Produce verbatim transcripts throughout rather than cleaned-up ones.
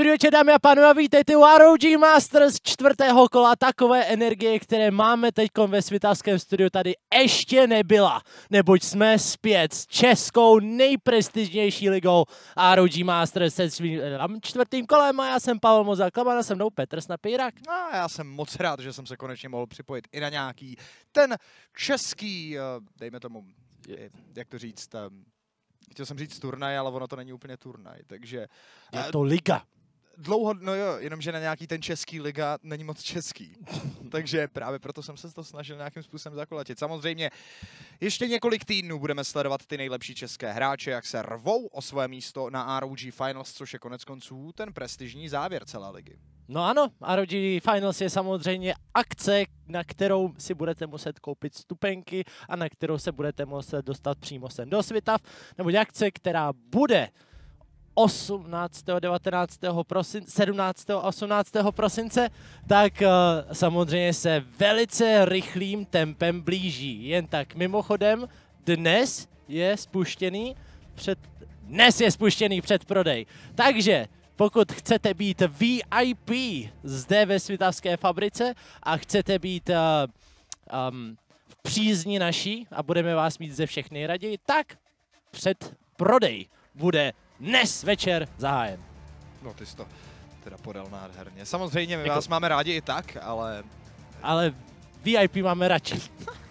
Dobrý večer, dámy a pánové, vítejte u R O G Masters čtvrtého kola. Takové energie, které máme teď ve svitavském studiu, tady ještě nebyla, neboť jsme zpět s českou nejprestižnější ligou R O G Masters se svým čtvrtým kolem a já jsem Pavel Mozák, a se mnou Petr Snapírak. No, já jsem moc rád, že jsem se konečně mohl připojit i na nějaký ten český, dejme tomu, jak to říct, chtěl jsem říct turnaj, ale ono to není úplně turnaj, takže... Je to liga. Dlouho, no jo, jenomže na nějaký ten český liga není moc český. Takže právě proto jsem se to snažil nějakým způsobem zakolatit. Samozřejmě ještě několik týdnů budeme sledovat ty nejlepší české hráče, jak se rvou o své místo na R O G Finals, což je konec konců ten prestižní závěr celé ligy. No ano, R O G Finals je samozřejmě akce, na kterou si budete muset koupit stupenky a na kterou se budete muset dostat přímo sem do Svitav, nebo akce, která bude osmnáctého, devatenáctého prosince, sedmnáctého a osmnáctého prosince, tak uh, samozřejmě se velice rychlým tempem blíží. Jen tak mimochodem, dnes je spuštěný před, dnes je spuštěný předprodej. Takže pokud chcete být V I P zde ve svitavské fabrice a chcete být uh, um, v přízni naší a budeme vás mít ze všech nejraději, tak předprodej bude dnes večer zahájen. No ty jsi to teda podal nádherně. Samozřejmě my jako... vás máme rádi i tak, ale... Ale V I P máme radši.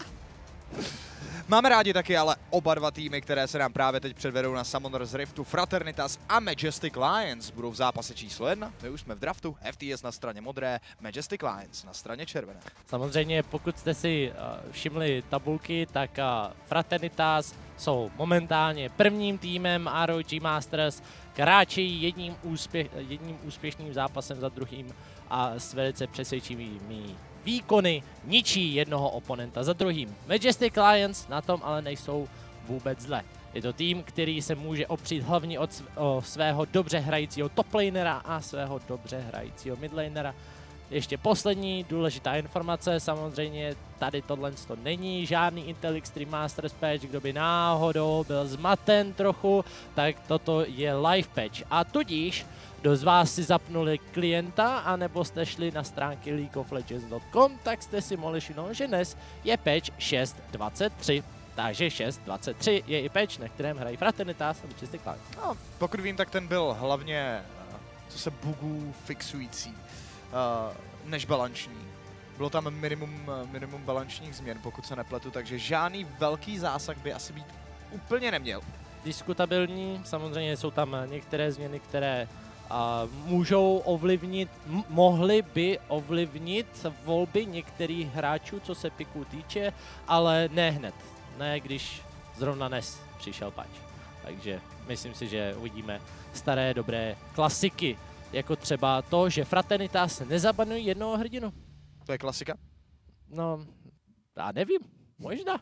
Máme rádi taky ale oba dva týmy, které se nám právě teď předvedou na Summoners Riftu. Fraternitas a Majestic Lions budou v zápase číslo jedna. My už jsme v draftu, F T S na straně modré, Majestic Lions na straně červené. Samozřejmě pokud jste si uh, všimli tabulky, tak uh, Fraternitas jsou momentálně prvním týmem R O G Masters, kráčejí jedním, úspěch, jedním úspěšným zápasem za druhým a s velice přesvědčivými výkony ničí jednoho oponenta za druhým. Majestic Lions na tom ale nejsou vůbec zle. Je to tým, který se může opřít hlavně od svého dobře hrajícího toplanera a svého dobře hrajícího midlanera. Ještě poslední důležitá informace, samozřejmě tady tohle to není žádný Intel Extreme Masters patch, kdo by náhodou byl zmaten trochu, tak toto je live patch. A tudíž, kdo z vás si zapnuli klienta, anebo jste šli na stránky league of legends tečka com, tak jste si mohli všimnout, že dnes je patch šest tečka dvacet tři. Takže šest tečka dvacet tři je i patch, na kterém hrají Fraternitas a Majestic Lions. No, pokud vím, tak ten byl hlavně, co se bugů fixující, uh, než balanční. Bylo tam minimum, minimum balančních změn, pokud se nepletu, takže žádný velký zásah by asi být úplně neměl. Diskutabilní, samozřejmě jsou tam některé změny, které uh, můžou ovlivnit, mohly by ovlivnit volby některých hráčů, co se piků týče, ale ne hned. Ne, když zrovna dnes přišel patch. Takže myslím si, že uvidíme staré dobré klasiky, jako třeba to, že Fraternitas nezabanují jednoho hrdinu. To je klasika? No, já nevím, možná.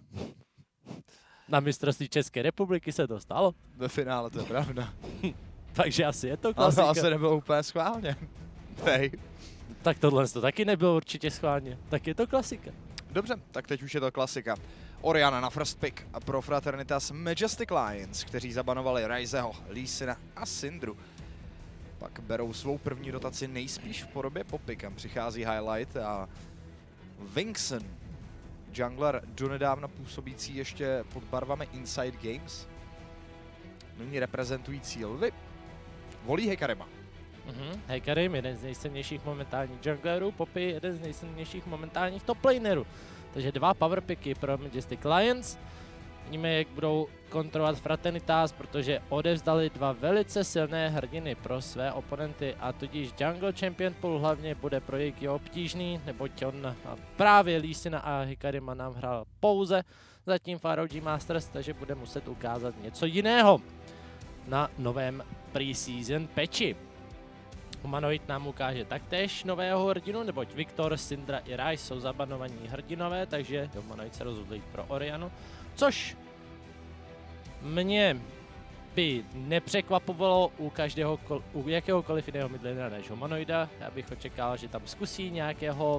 Na mistrovství České republiky se to stalo. Ve finále, to je pravda. Takže asi je to klasika. Ale to asi nebylo úplně schválně. Hej. Tak tohle to taky nebylo určitě schválně. Tak je to klasika. Dobře, tak teď už je to klasika. Orianna na first pick a pro Fraternitas Majestic Lions, kteří zabanovali Ryzeho, Lee Sina a Syndru. Pak berou svou první rotaci nejspíš v podobě Poppy, kam přichází Highlight a Vinkson, jungler donedávna působící ještě pod barvami Inside Games, nyní reprezentující Lvy, volí Hekarima. Mm-hmm. Hekarim, jeden z nejsilnějších momentálních junglerů, Poppy, jeden z nejsilnějších momentálních toplanerů. Takže dva powerpicky pro Majestic Lions. Vidíme, jak budou kontrolovat Fraternitas, protože odevzdali dva velice silné hrdiny pro své oponenty a tudíž Jungle Champion Pool hlavně bude pro Jiki obtížný, neboť on právě Lee Sina a Hekarima nám hrál pouze zatím v R O G Masters, takže bude muset ukázat něco jiného na novém preseason patchi. Humanoid nám ukáže taktéž nového hrdinu, neboť Viktor, Syndra i Ryze jsou zabanovaní hrdinové, takže Humanoid se rozhodl jít pro Oriannu, což mě by nepřekvapovalo u každého, u jakéhokoliv jiného midlanera než Humanoida. Já bych očekával, že tam zkusí nějakého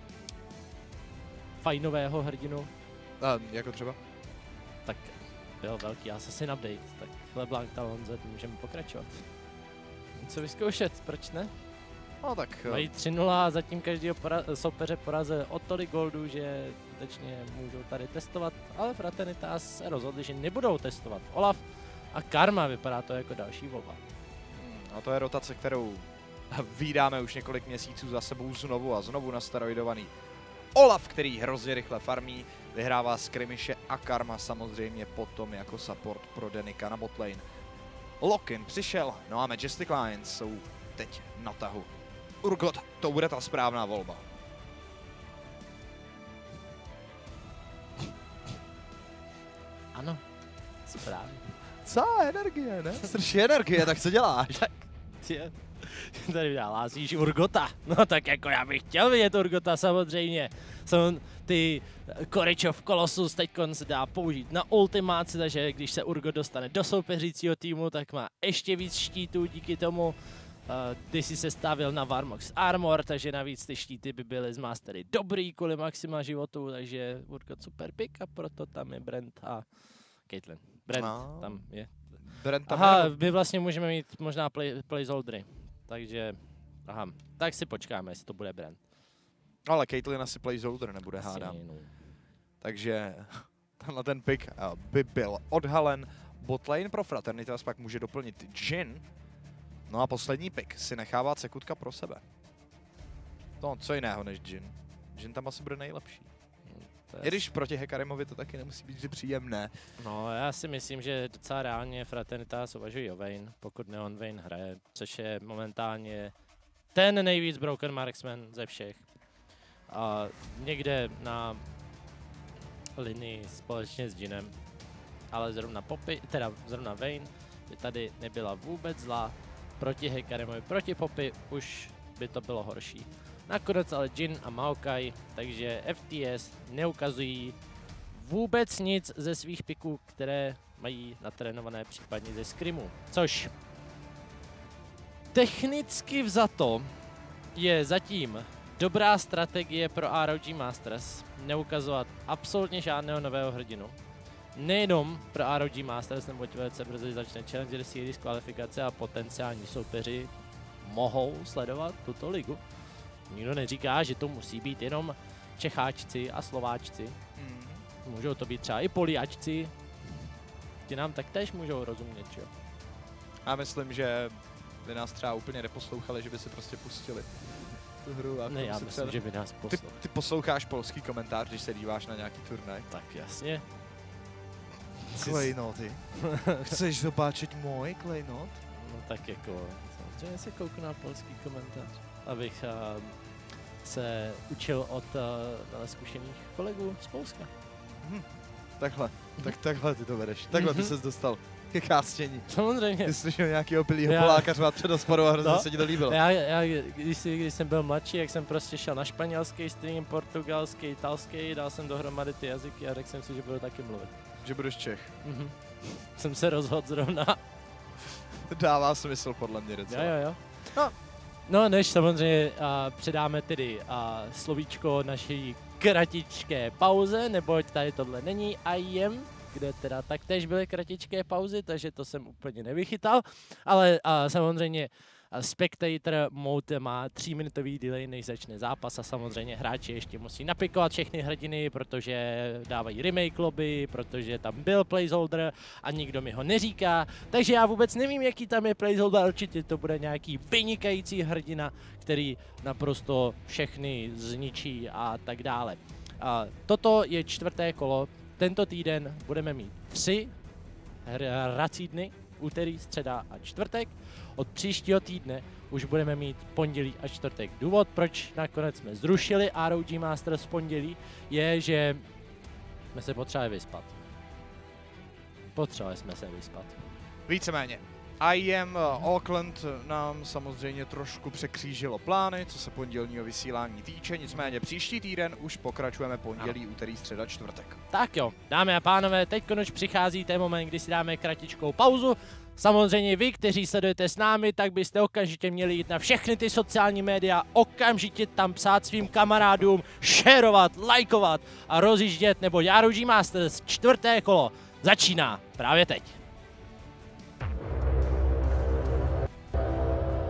fajnového hrdinu. A jako třeba? Tak byl velký Assassin update, tak LeBlanc Talon Z můžeme pokračovat. něco vyzkoušet, proč ne? No tak... Mají tři nula a zatím každého pora- soupeře porazil o tolik goldů, že skutečně můžou tady testovat, ale Fraternitas se rozhodli, že nebudou testovat Olaf a Karma, vypadá to jako další volba. Hmm, a to je rotace, kterou vídáme už několik měsíců za sebou znovu a znovu nasteroidovaný Olaf, který hrozně rychle farmí, vyhrává skirmishe a Karma samozřejmě potom jako support pro Denika na botlane. Lokin přišel, no a Majestic Lions jsou teď na tahu. Urgot, to bude ta správná volba. Ano, správně. Co energie, ne? Strašně energie, tak co děláš? Tak, tě, tady lázíš Urgota. No tak jako já bych chtěl vidět Urgota samozřejmě. Jsou ty Koričov Colossus teď se dá použít na ultimáci, takže když se Urgot dostane do soupeřícího týmu, tak má ještě víc štítů díky tomu. Uh, ty si se stavil na Varmox Armor, takže navíc ty štíty by byly z Mastery dobrý kvůli maxima životu, takže Urgot super pick a proto tam je Brent a Caitlyn. Brent no. tam je. Brent tam aha, je... my vlastně můžeme mít možná play, placeholdery, takže aha, tak si počkáme, jestli to bude Brent. Ale Caitlyn asi placeholder nebude, asi hádám. No. Takže tenhle ten pick by byl odhalen. Botlane pro Fraternitas pak může doplnit Jhin. No a poslední pick si nechává Cekutka pro sebe. No, co jiného než Jhin. Jhin tam asi bude nejlepší. I když proti Hekarimovi to taky nemusí být že příjemné. No, já si myslím, že docela reálně Fraternitas uvažují o Vayne, pokud Neon Vayne hraje, což je momentálně ten nejvíc broken marksman ze všech. A někde na linii společně s Jhinem, ale zrovna Poppy, teda zrovna Vayne, by tady nebyla vůbec zlá. Proti Hekarimovi, proti Poppy už by to bylo horší. Nakonec ale Jhin a Maokai, takže F T S neukazují vůbec nic ze svých piků, které mají natrénované případně ze scrimu. Což technicky vzato je zatím dobrá strategie pro R O G Masters neukazovat absolutně žádného nového hrdinu. Nejenom pro R O G Masters, neboť velice brzy začne Challenger Series kvalifikace a potenciální soupeři mohou sledovat tuto ligu. Nikdo neříká, že to musí být jenom Čecháčci a Slováčci. Mm. Můžou to být třeba i Poliáčci. Ti nám taktéž můžou rozumět, jo? Já myslím, že by nás třeba úplně neposlouchali, že by si prostě pustili tu hru. A ne, já myslím, třeba... že by nás poslouchali. Ty, ty posloucháš polský komentář, když se díváš na nějaký turnaj? Tak jasně. Klejnoty. Chceš zobačit můj klejnot? No tak jako, samozřejmě se kouknu na polský komentář, abych uh, se učil od uh, zkušených kolegů z Polska. Hmm. Takhle, tak takhle ty to vedeš. Takhle ty ses dostal ke kástění. Samozřejmě. Ty jsi slyšel nějakýho pilýho já... Poláka řvát před hospodou a hrozně no, se ti to líbilo. Já, já když, když jsem byl mladší, jak jsem prostě šel na španělský stream, portugalský, italský, dal jsem dohromady ty jazyky a řekl jsem si, že budu taky mluvit. Že budeš Čech. Mhm. Jsem se rozhodl zrovna. To dává smysl podle mě docela. Jo, jo, jo. No, no než samozřejmě uh, předáme tedy uh, slovíčko naší kratičké pauze, neboť tady tohle není I M, kde teda taktéž byly kratičké pauzy, takže to jsem úplně nevychytal, ale uh, samozřejmě uh, Spectator mode má tříminutový delay, než začne zápas a samozřejmě hráči ještě musí napikovat všechny hrdiny, protože dávají remake lobby, protože tam byl placeholder a nikdo mi ho neříká, takže já vůbec nevím, jaký tam je placeholder, určitě to bude nějaký vynikající hrdina, který naprosto všechny zničí a tak dále. A toto je čtvrté kolo. Tento týden budeme mít tři hrací dny, úterý, středa a čtvrtek. Od příštího týdne už budeme mít pondělí a čtvrtek. Důvod, proč nakonec jsme zrušili R O G Masters v pondělí, je, že jsme se potřebovali vyspat. Potřebovali jsme se vyspat. Víceméně. I M Auckland nám samozřejmě trošku překřížilo plány, co se pondělního vysílání týče, nicméně příští týden už pokračujeme pondělí, ano. Úterý, středa, čtvrtek. Tak jo, dámy a pánové, teď konečně přichází ten moment, kdy si dáme kratičkou pauzu. Samozřejmě vy, kteří sledujete s námi, tak byste okamžitě měli jít na všechny ty sociální média, okamžitě tam psát svým kamarádům, šerovat, lajkovat a rozjíždět, nebo R O G Masters čtvrté kolo začíná právě teď.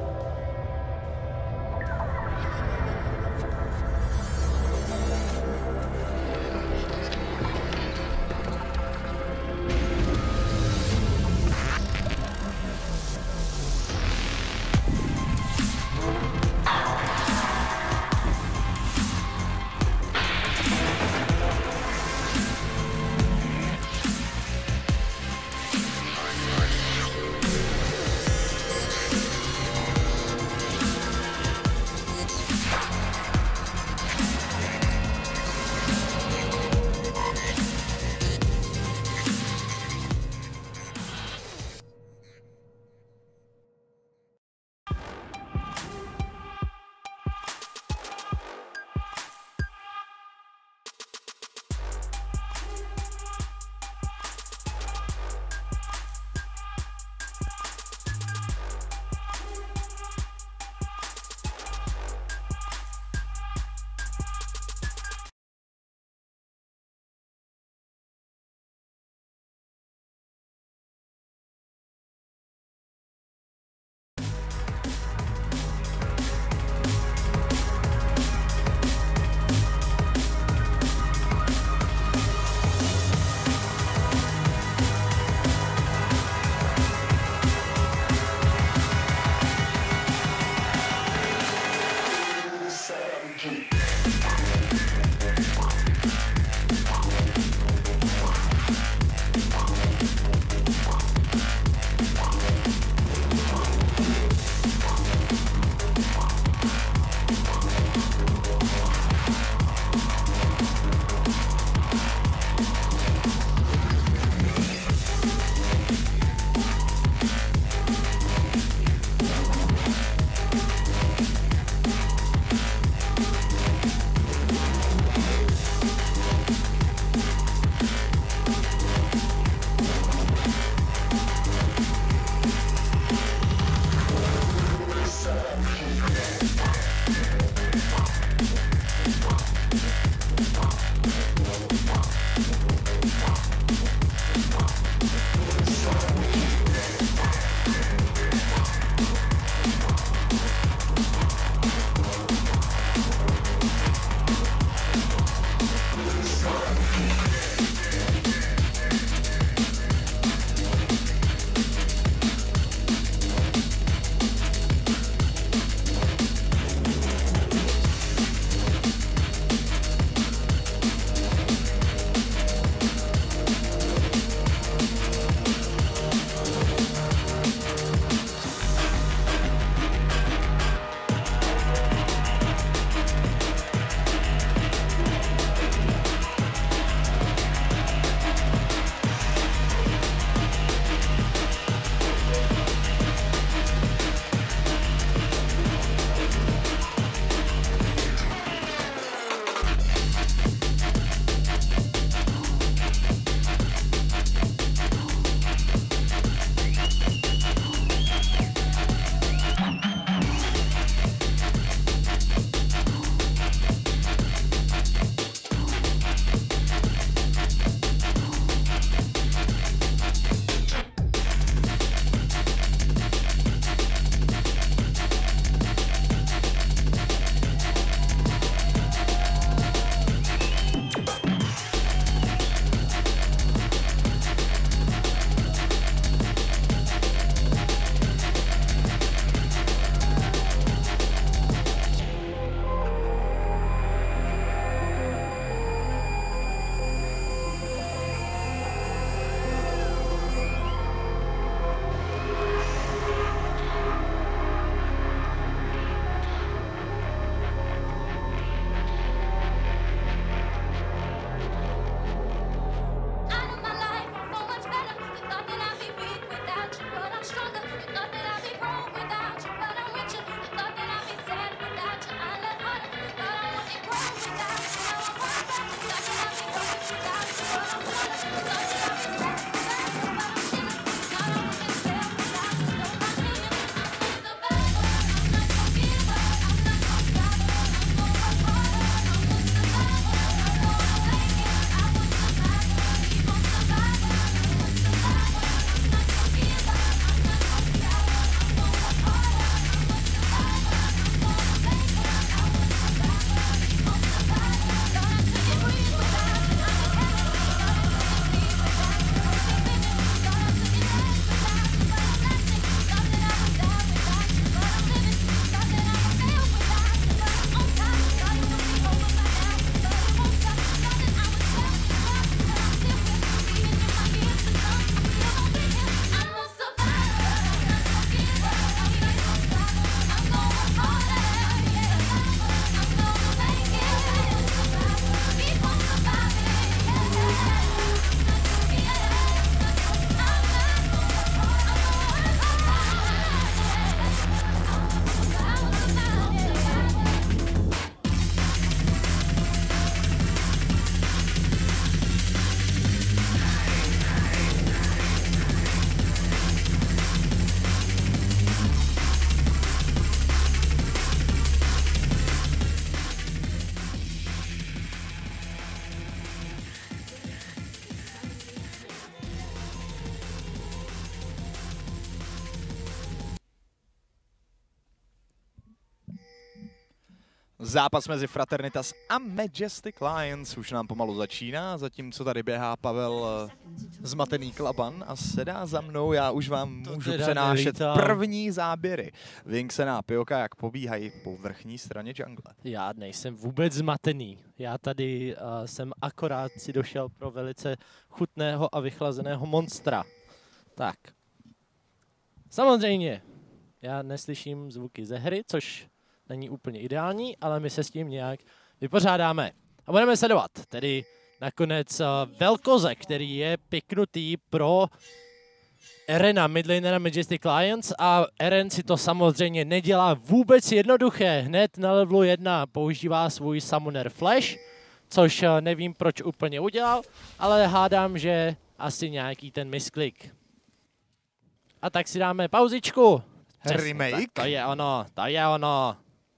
Zápas mezi Fraternitas a Majestic Lions už nám pomalu začíná, zatímco tady běhá Pavel zmatený klaban a sedá za mnou. Já už vám To můžu teda přenášet nelítám. první záběry. Vinxen a Pioka, jak pobíhají po vrchní straně jungle. Já nejsem vůbec zmatený. Já tady uh, jsem akorát si došel pro velice chutného a vychlazeného monstra. Tak. Samozřejmě, já neslyším zvuky ze hry, což není úplně ideální, ale my se s tím nějak vypořádáme. A budeme sledovat tedy nakonec uh, Velkoze, který je piknutý pro Erena, midlanera Majestic Lions, a Eren si to samozřejmě nedělá vůbec jednoduché. Hned na levelu jedna používá svůj Summoner Flash, což uh, nevím, proč úplně udělal, ale hádám, že asi nějaký ten misklik. A tak si dáme pauzičku. Přesně, Remake? tak to je ono, to je ono.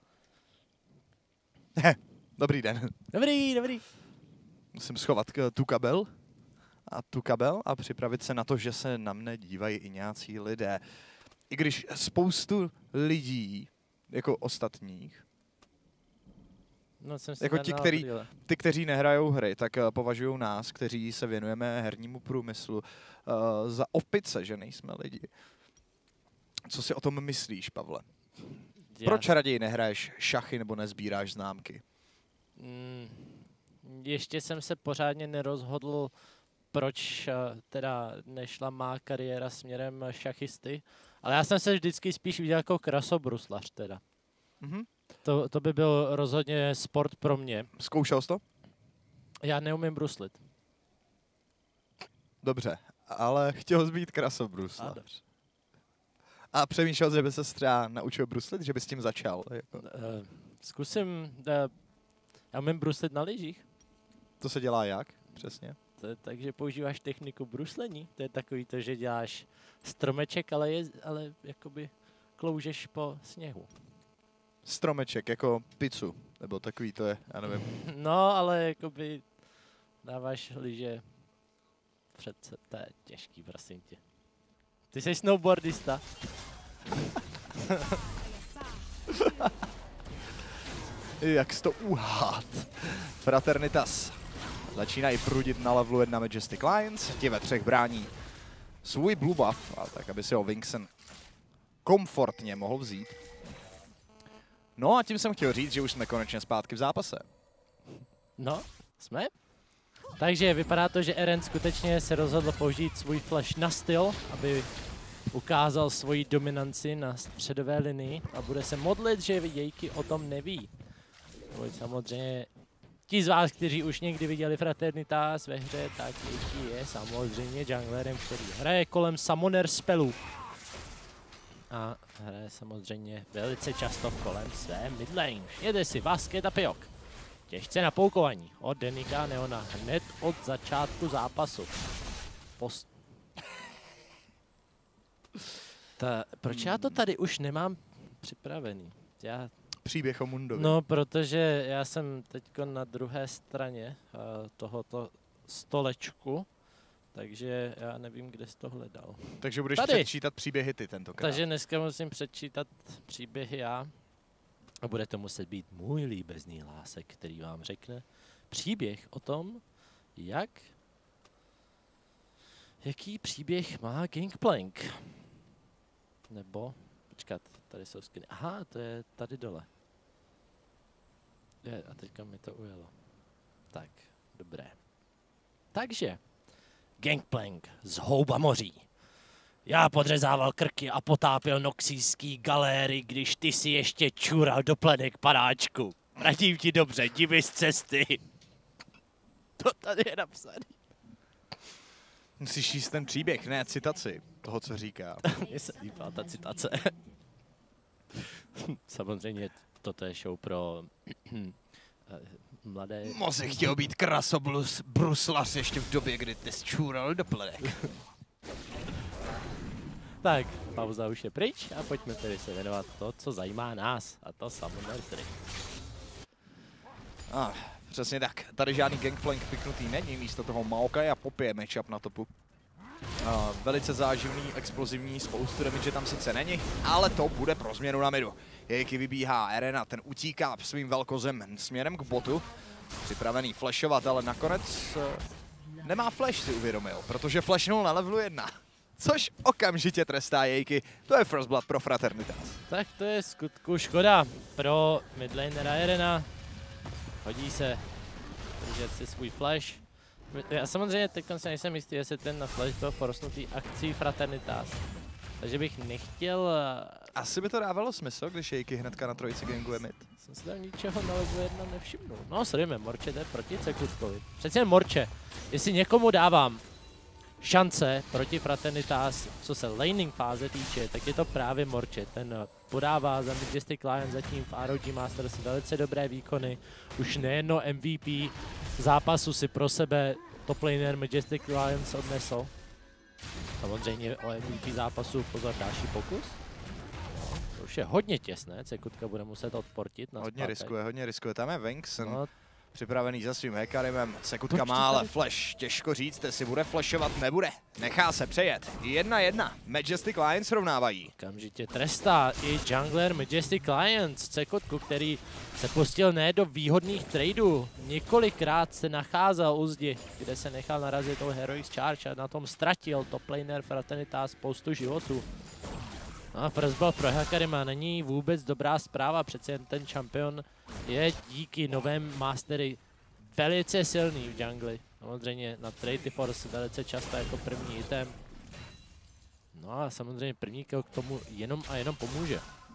Dobrý den. Dobrý, dobrý. Musím schovat k- tu kabel a tu kabel a připravit se na to, že se na mne dívají i nějací lidé. I když spoustu lidí, jako ostatních, No, jsem si jako dal ti, na který, brýle. ty, kteří nehrajou hry, tak uh, považují nás, kteří se věnujeme hernímu průmyslu, uh, za opice, že nejsme lidi. Co si o tom myslíš, Pavle? Já- Proč raději nehraješ šachy nebo nezbíráš známky? Mm, ještě jsem se pořádně nerozhodl, proč eh, teda nešla má kariéra směrem šachisty, ale já jsem se vždycky spíš viděl jako krasobruslař teda. Mhm. To, to by byl rozhodně sport pro mě. Zkoušel jsi to? Já neumím bruslit. Dobře, ale chtěl jsi být A krasobruslař. A přemýšlel jsi, že by se třeba naučil bruslit, že by s tím začal? Jako. Uh, zkusím, uh, já umím bruslit na lyžích, To se dělá jak? Přesně. to, je- takže používáš techniku bruslení. To je takový to, že děláš stromeček, ale, je, ale jakoby kloužeš po sněhu. Stromeček, jako pizzu, nebo takový to je, já nevím. No, ale jakoby dáváš lyže před se, to je těžký, prosím tě. Ty jsi snowboardista. Jak jsi to uhát? Fraternitas začínají prudit na levelu jedna Majestic Lions, ti ve třech brání svůj blue buff, a tak aby si ho Vinxen komfortně mohl vzít. No a tím jsem chtěl říct, že už jsme konečně zpátky v zápase. No, jsme. Takže vypadá to, že Eren skutečně se rozhodl použít svůj flash na styl, aby ukázal svoji dominanci na středové linii a bude se modlit, že Jejky o tom neví. Pojď samozřejmě ti z vás, kteří už někdy viděli Fraternitas ve hře, tak Jejky je samozřejmě junglerem, který hraje kolem summoner spellů. A hraje samozřejmě velice často kolem své midlane. Jede si Vasket a Piok. Těžce na poukování od Denika Neona hned od začátku zápasu. Post... Ta, proč já to tady už nemám připravený? Já, Příběh o Mundovi. no, protože já jsem teď na druhé straně uh, tohoto stolečku, takže já nevím, kde jsi to hledal. Takže budeš Tady. předčítat příběhy ty tentokrát. Takže dneska musím přečítat příběhy já. A bude to muset být můj líbezný lásek, který vám řekne příběh o tom, jak... Jaký příběh má Gangplank. Nebo... Počkat, tady jsou skiny. Aha, to je tady dole. Je, a teďka mi to ujelo. Tak, dobré. Takže, Gangplank z Houba moří. Já podřezával krky a potápěl noxijský galéry, když ty si ještě čural do pledek panáčku. Radím ti dobře, divi z cesty. To tady je napsaný. Musíš jíst ten příběh, ne citaci toho, co říká. Mně se líbila ta citace. Samozřejmě toto je show pro mladé... Moze chtěl být krasoblus bruslař ještě v době, kdy ty čůral do pledek. Tak, pauza už je pryč a pojďme tedy se věnovat to, co zajímá nás, a to Summoner Tree. Ah, přesně tak. Tady žádný Gangplank piknutý není, místo toho Maokai a Poppy je matchup na topu. Uh, velice záživný, explozivní, spoustu damage tam sice není, ale to bude pro změnu na midu. Jejky vybíhá Arena, ten utíká svým velkozem směrem k botu, připravený flashovat, ale nakonec uh, nemá flash, si uvědomil, protože flashnul na levelu jedna. Což okamžitě trestá Jejky, to je First Blood pro Fraternitas. Tak to je skutku škoda pro midlanera Arena. Hodí se držet si svůj flash. Já samozřejmě teď se nejsem jistý, jestli ten flash byl porostnutý akcí Fraternitas. Takže bych nechtěl... Asi by to dávalo smysl, když Jejky hnedka na trojici ganguje mid. Jsem si tam ničeho na levu jedna nevšimnul. No sledujeme, Morče jde proti Cekutkovi. Přece jen Morče, jestli někomu dávám šance proti Fraternitas, co se laning fáze týče, tak je to právě Morče. Ten podává za Majestic Lions zatím v R O G Masters velice dobré výkony. Už nejedno M V P zápasu si pro sebe top laner Majestic Lions odnesl. Samozřejmě o M V P zápasu pozor další pokus. No, to už je hodně těsné, Cekutka bude muset odportit. Na hodně riskuje, hodně riskuje. Tam je Vengson. No, připravený za svým Hekarimem. Cekutka má ale flash. Těžko říct, jestli bude flashovat, nebude. Nechá se přejet. Jedna jedna. Majestic Lions srovnávají. Okamžitě trestá i jungler Majestic Lions Cekutku, který se pustil ne do výhodných tradeů. Několikrát se nacházel u zdi, kde se nechal narazit tou Heroic Charge a na tom ztratil top laner Fraternitas spoustu životů. No a first blood pro Hekarima není vůbec dobrá zpráva, přece jen ten champion je díky novém mastery velice silný v jungli. Samozřejmě na Trade Force velice často jako první item. No a samozřejmě první kill k tomu jenom a jenom pomůže.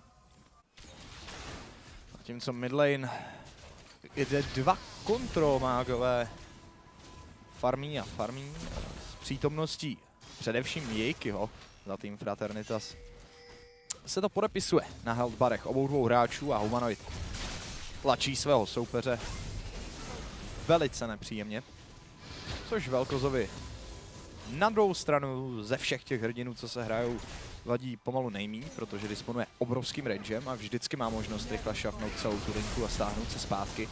Zatímco midlane jde dva kontromágové. Farmí a farmí s přítomností především Jejkyho za tým Fraternitas. Se to podepisuje na healthbarech obou dvou hráčů a Humanoid tlačí svého soupeře velice nepříjemně, což Velkozovi na druhou stranu ze všech těch hrdinů, co se hrajou, vadí pomalu nejmí, protože disponuje obrovským rangem a vždycky má možnost rychle šafnout celou tu linku a stáhnout se zpátky.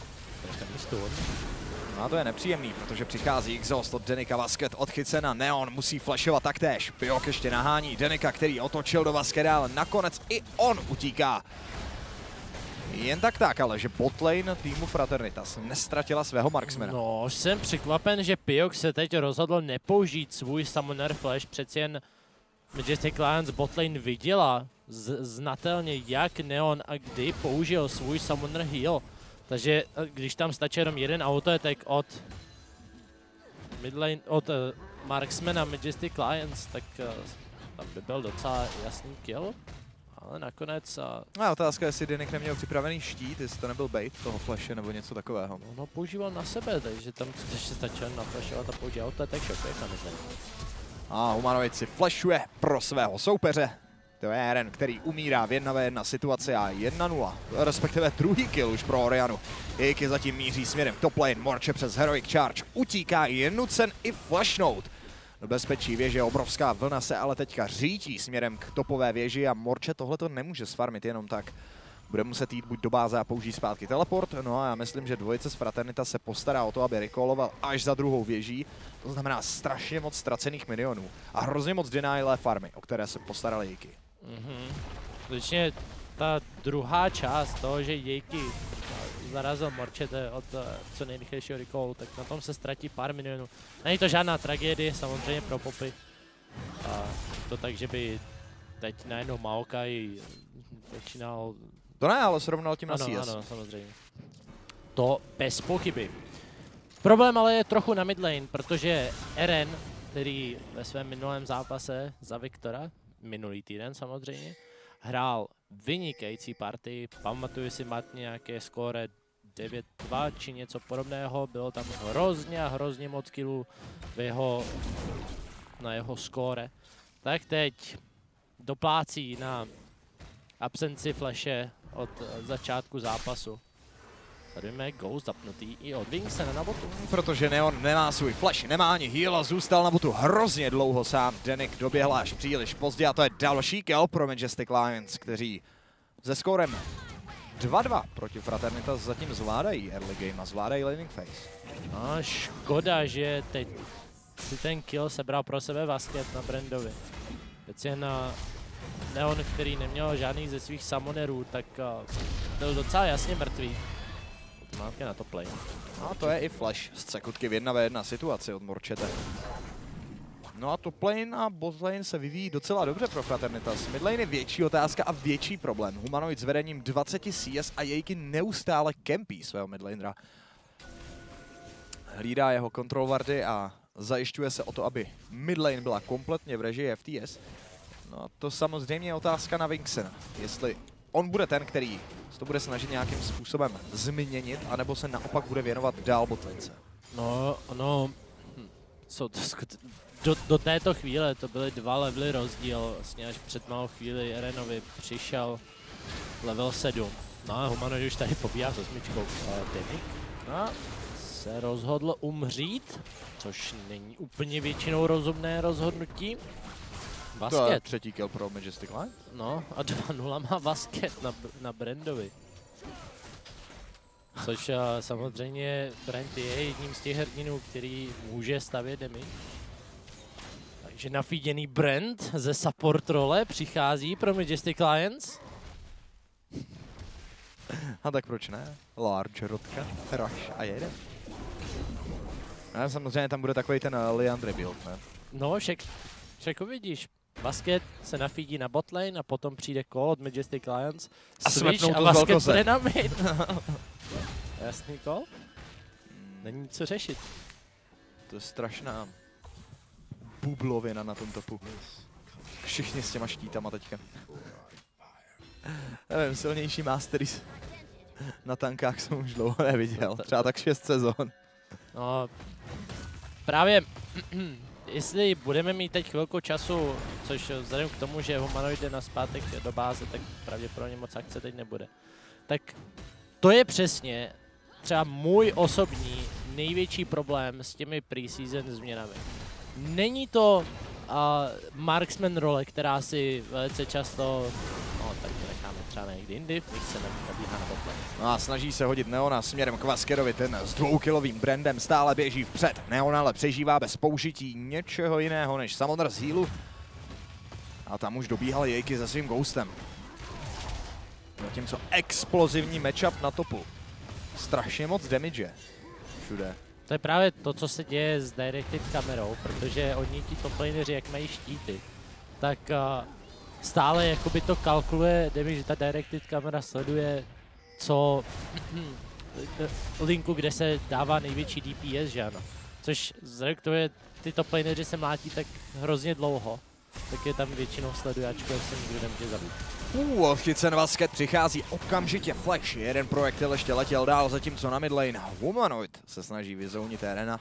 No a to je nepříjemný, protože přichází Exhaust od Denika Vasket odchycena, Neon musí flashovat taktéž. Pyok ještě nahání Denika, který otočil do Vaskeda, ale nakonec i on utíká. Jen tak tak, ale že botlane týmu Fraternitas nestratila svého marksmana. No, jsem překvapen, že Pyok se teď rozhodl nepoužít svůj Summoner Flash, přeci jen Majestic Lions botlane viděla znatelně, jak Neon a kdy použil svůj Summoner Heal. Takže když tam stačí jenom jeden autoattack od midlane, od uh, marksmana Majestic Lions, tak uh, tam by byl docela jasný kill. Ale nakonec... Uh, no, otázka je, jestli Denik neměl připravený štít, jestli to nebyl bait toho flashe nebo něco takového. No, no používal na sebe, takže tam ještě stačilo naflashovat a použít autoattack shock na midlane. A Humanoid si flashuje pro svého soupeře. To je Eren, který umírá v jedna v jedna situaci a jedna nula, respektive druhý kill už pro Orianu. Jejky zatím míří směrem top lane, Morče přes Heroic Charge utíká, je nucen i flashnout. Do bezpečí věže obrovská vlna se ale teďka řítí směrem k topové věži a Morče tohleto nemůže sfarmit jenom tak. Bude muset jít buď do báze a použít zpátky teleport, no a já myslím, že dvojice z Fraternita se postará o to, aby recalloval až za druhou věží. To znamená strašně moc ztracených minionů a hrozně moc denialé farmy, o které se postarali Jejky. Mhm. Skutečně ta druhá část toho, že Jejky zarazil Morčete od uh, co nejrychlejšího recallu, tak na tom se ztratí pár minionů. Není to žádná tragédie, samozřejmě pro Popy. A to tak, že by teď najednou Maokai začínal... To ne, ale srovnal tím na ano, C S. Ano, samozřejmě. To bez pochyby. Problém ale je trochu na midlane, protože Eren, který ve svém minulém zápase za Viktora, minulý týden samozřejmě, hrál vynikající partii, pamatuju si mat nějaké skóre devět dva či něco podobného, bylo tam hrozně a hrozně moc killů v jeho, na jeho skóre. Tak teď doplácí na absenci flashe od začátku zápasu. Tady máme Ghost zapnutý i od Vingsena na botu. Protože Neon nemá svůj flash, nemá ani heal a zůstal na botu hrozně dlouho sám. Denik doběhl až příliš pozdě a to je další kill pro Majestic Lions, kteří se skórem dva dva proti Fraternitas zatím zvládají early game a zvládají laning phase. A škoda, že teď si ten kill sebral pro sebe Vasket na Brandovi. Teď jen na Neon, který neměl žádný ze svých summonerů, tak uh, byl docela jasně mrtvý. Máte na to play. No a to je i flash z cekutky v jedna ve jedna situaci od Morčete. No a top lane a bot lane se vyvíjí docela dobře pro Fraternitas. Mid lane je větší otázka a větší problém. Humanoid s vedením dvacet C S a Jejky neustále kempí svého midlanera. Hlídá jeho control wardy a zajišťuje se o to, aby mid lane byla kompletně v režii F T S. No a to samozřejmě je otázka na Vinksena. Jestli on bude ten, který se to bude snažit nějakým způsobem změnit, anebo se naopak bude věnovat dál botlince. No, ono, hm, jsou to do, do této chvíle to byly dva levely rozdíl, vlastně až před malou chvíli Erenovi přišel level sedm. No a Humanoid už tady pobíhá s osmičkou. Demik no, se rozhodl umřít, což není úplně většinou rozumné rozhodnutí. Vasket. To je třetí kill pro Majestic Line. No a dva nula má Vasket na, na Brandovi. Což uh, samozřejmě Brand je jedním z těch hrdinů, který může stavět damage. Takže nafíděný Brand ze support role přichází pro Majestic Lions. A tak proč ne? Large, Rodka, Rush a jede. A samozřejmě tam bude takový ten uh, Liandry build, ne? No, však, však uvidíš. Vasket se nafídí na botlane a potom přijde call od Majestic Lions. A Switch a to Vasket bude na mid. Jasný call? Není co řešit. To je strašná bublovina na tom topu. Všichni s těma štítama teďka. Nevím, silnější masteries na tankách jsem už dlouho neviděl. Třeba tak šest sezon. No, právě, jestli budeme mít teď chvilku času, což vzhledem k tomu, že Humanoid jde nazpátek do báze, tak pravděpodobně moc akce teď nebude. Tak to je přesně třeba můj osobní největší problém s těmi preseason změnami. Není to uh, marksman role, která si velice často, no tak to necháme třeba někdy jindy, se nabíhá na botlane. No a snaží se hodit Neona směrem k Vaskerovi, ten s dvoukilovým Brandem stále běží vpřed. Neon ale přežívá bez použití něčeho jiného než Summoner z healu. A tam už dobíhal Jejky se svým Ghostem. Zatímco explozivní matchup na topu. Strašně moc damage všude. To je právě to, co se děje s directed kamerou, protože oni ti toplaneři, jak mají štíty, tak uh, stále jakoby to kalkuluje damage, že ta directed kamera sleduje, co linku, kde se dává největší D P S, že ano. Což vzhledem k tomu, že ty toplaneři se mlátí tak hrozně dlouho, tak je tam většinou sleduje, ačkoliv se nikdo nemůže zabít. Uh, odchycen Vasket přichází okamžitě flash. Jeden projektil ještě letěl dál, zatímco na midlane Humanoid se snaží vyzounit Erena.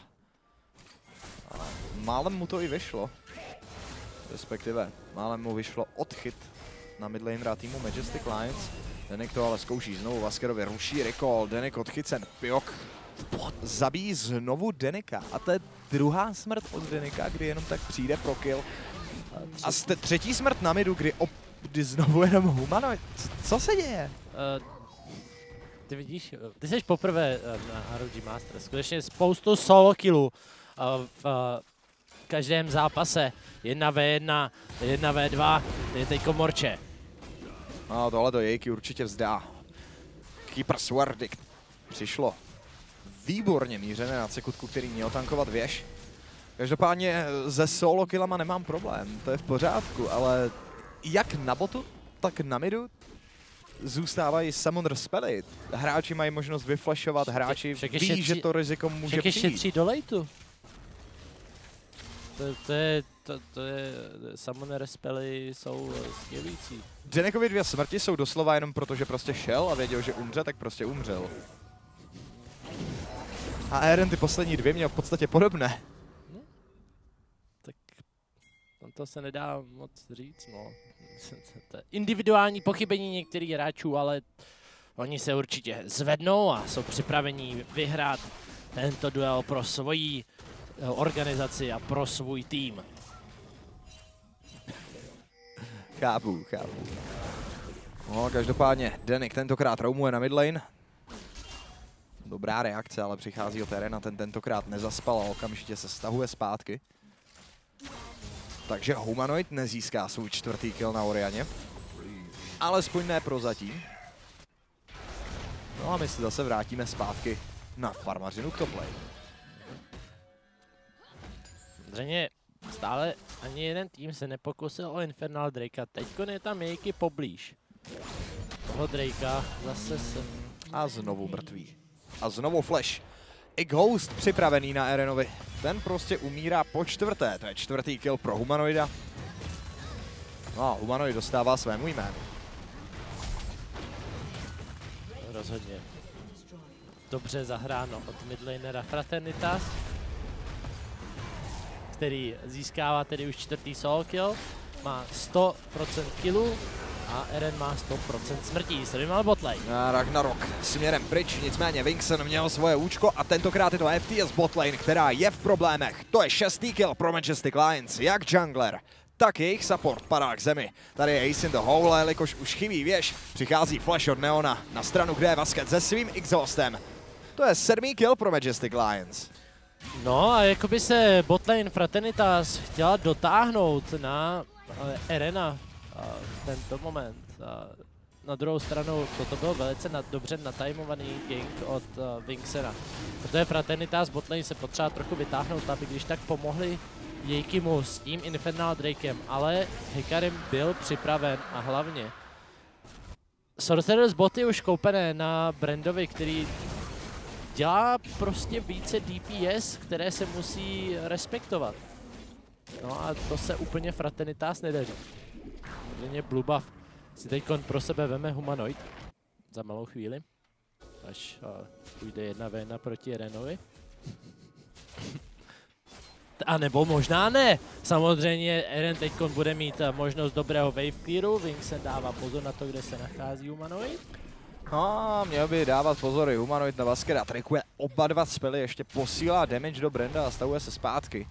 Ale málem mu to i vyšlo. Respektive málem mu vyšlo odchyt na midlanera týmu Majestic Lions. Denik to ale zkouší znovu, Vaskerovi ruší recall, Denik odchycen, Pyok zabíjí znovu Denika. A to je druhá smrt od Denika, kdy jenom tak přijde pro kill. A jste třetí smrt na midu, kdy op kdy znovu jenom Humanoid. Co, co se děje? Uh, ty vidíš, ty jsi poprvé na R O G Masters. Skutečně spoustu solo killů uh, v uh, každém zápase. Jedna ve jedna, jedna ve dva, je teďko Morče. No, tohle do Jejky určitě vzdá. Keeper Swardick přišlo výborně mířené na cekutku, který měl tankovat věž. Každopádně ze solo killama nemám problém, to je v pořádku, ale jak na botu, tak na midu zůstávají summoner spely. Hráči mají možnost vyflashovat, hráči však ví, šetří, že to riziko může přijít. Však je šetří do lejtu. To, to je, to, to je, summoner spely jsou skvělící. Denikovi dvě smrti jsou doslova jenom proto, že prostě šel a věděl, že umře, tak prostě umřel. A Eren ty poslední dvě měl v podstatě podobné. No, tak to se nedá moc říct, no. To je individuální pochybení některých hráčů, ale oni se určitě zvednou a jsou připraveni vyhrát tento duel pro svoji organizaci a pro svůj tým. Chápu, chápu. No, každopádně Denik tentokrát roamuje na midlane. Dobrá reakce, ale přichází od Erena, ten tentokrát nezaspal a okamžitě se stahuje zpátky. Takže Humanoid nezíská svůj čtvrtý kill na Orianě. Alespoň ne prozatím. No a my se zase vrátíme zpátky na farmařinu k top lane. Zřejmě stále ani jeden tým se nepokusil o Infernal Drakea. Teďkon je tam Jejky poblíž. Toho Drakea zase se... A znovu mrtvý. A znovu flash. I Ghost připravený na Erenovi. Ten prostě umírá po čtvrté. To je čtvrtý kill pro Humanoida. No a Humanoid dostává svému jménu. Rozhodně. Dobře zahráno od midlanera Fraternitas, který získává tedy už čtvrtý solo kill. Má sto procent killů a Eren má sto procent smrtí. Sledujeme botlane. A Ragnarok směrem pryč, nicméně Vixen měl svoje účko a tentokrát je to F T S botlane, která je v problémech. To je šestý kill pro Majestic Lions, jak jungler, tak jejich support padá k zemi. Tady je Ace in the hole, jelikož už chybí věž, přichází flash od Neona na stranu, kde je Vasket se svým exhaustem. To je sedmý kill pro Majestic Lions. No a jakoby se botlane Fraternitas chtěla dotáhnout na uh, Erena v tento moment. Uh, na druhou stranu toto byl velice nad, dobře natajmovaný gank od uh, Vixena. Protože Fraternitas botlane se potřeba trochu vytáhnout, aby když tak pomohli Jejkimu s tím Infernal Drakem, ale Hecarim byl připraven a hlavně Sorcerer's bot je už koupené na Brandovi, který dělá prostě více D P S, které se musí respektovat. No a to se úplně Fraternitas nedaří. Samozřejmě Blue Buff si teď pro sebe veme Humanoid za malou chvíli, až uh, půjde jedna v jedna proti Erenovi. A nebo možná ne. Samozřejmě Eren teď bude mít možnost dobrého wave clearu. Vixen dává pozor na to, kde se nachází Humanoid. No, měl by dávat pozor i Humanoid na Vaskera. Trikuje oba dva spely, ještě posílá damage do Branda a stavuje se zpátky.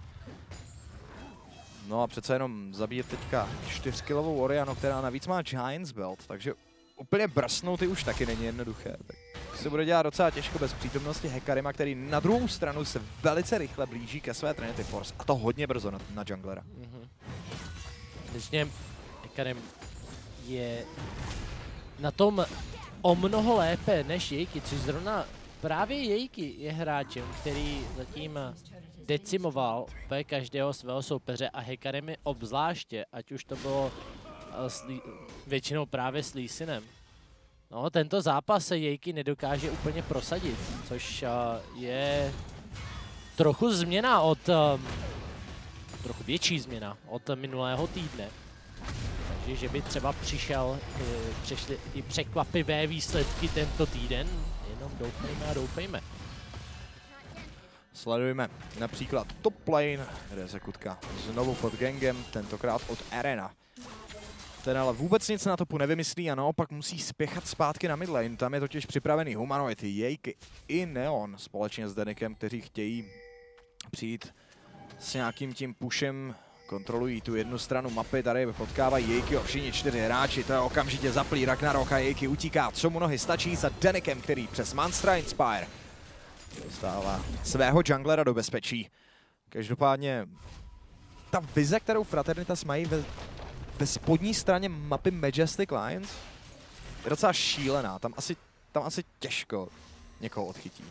No a přece jenom zabíjet teďka čtyřkilovou Orianu, která navíc má Giants Belt, takže úplně brsnout ty už taky není jednoduché. Tak se bude dělat docela těžko bez přítomnosti Hecarima, který na druhou stranu se velice rychle blíží ke své Trinity Force. A to hodně brzo na, na junglera. Mm-hmm. Když Hecarim je na tom o mnoho lépe než Jejky, což zrovna právě Jejky je hráčem, který zatím decimoval každého svého soupeře a Hecarim je obzvláště, ať už to bylo uh, většinou právě s Lee Sinem. No, tento zápas se Jejky nedokáže úplně prosadit, což uh, je trochu změna od, um, trochu větší změna od minulého týdne. Takže, že by třeba přišel, přišly i překvapivé výsledky tento týden, jenom doufejme a doufejme. Sledujeme například top lane, kde je Zekutka znovu pod gangem, tentokrát od Erena. Ten ale vůbec nic na topu nevymyslí a naopak musí spěchat zpátky na midlane. Tam je totiž připravený Humanoid, Jejky i Neon společně s Denikem, kteří chtějí přijít s nějakým tím pushem. Kontrolují tu jednu stranu mapy, tady potkávají Jejkyho všichni čtyři hráči, to je okamžitě zaplý Ragnarok a Jejky utíká, co mu nohy stačí za Denikem, který přes Monstra Inspire dostává svého junglera do bezpečí. Každopádně ta vize, kterou Fraternitas mají ve, ve spodní straně mapy Majestic Lions, je docela šílená, tam asi, tam asi těžko někoho odchytí.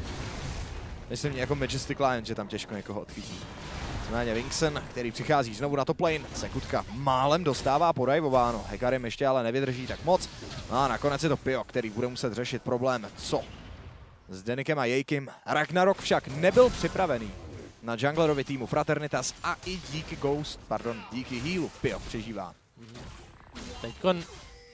Myslím jako Majestic Lions, že tam těžko někoho odchytí. Nicméně Vixen, který přichází znovu na top lane, Zekutka málem dostává podajvováno, Hecarim ještě ale nevydrží tak moc. No a nakonec je to Pio, který bude muset řešit problém, co s Denikem a Jejkym. Ragnarok však nebyl připravený na junglerovi týmu Fraternitas a i díky Ghost, pardon, díky healu Pio přežívá. Teďkon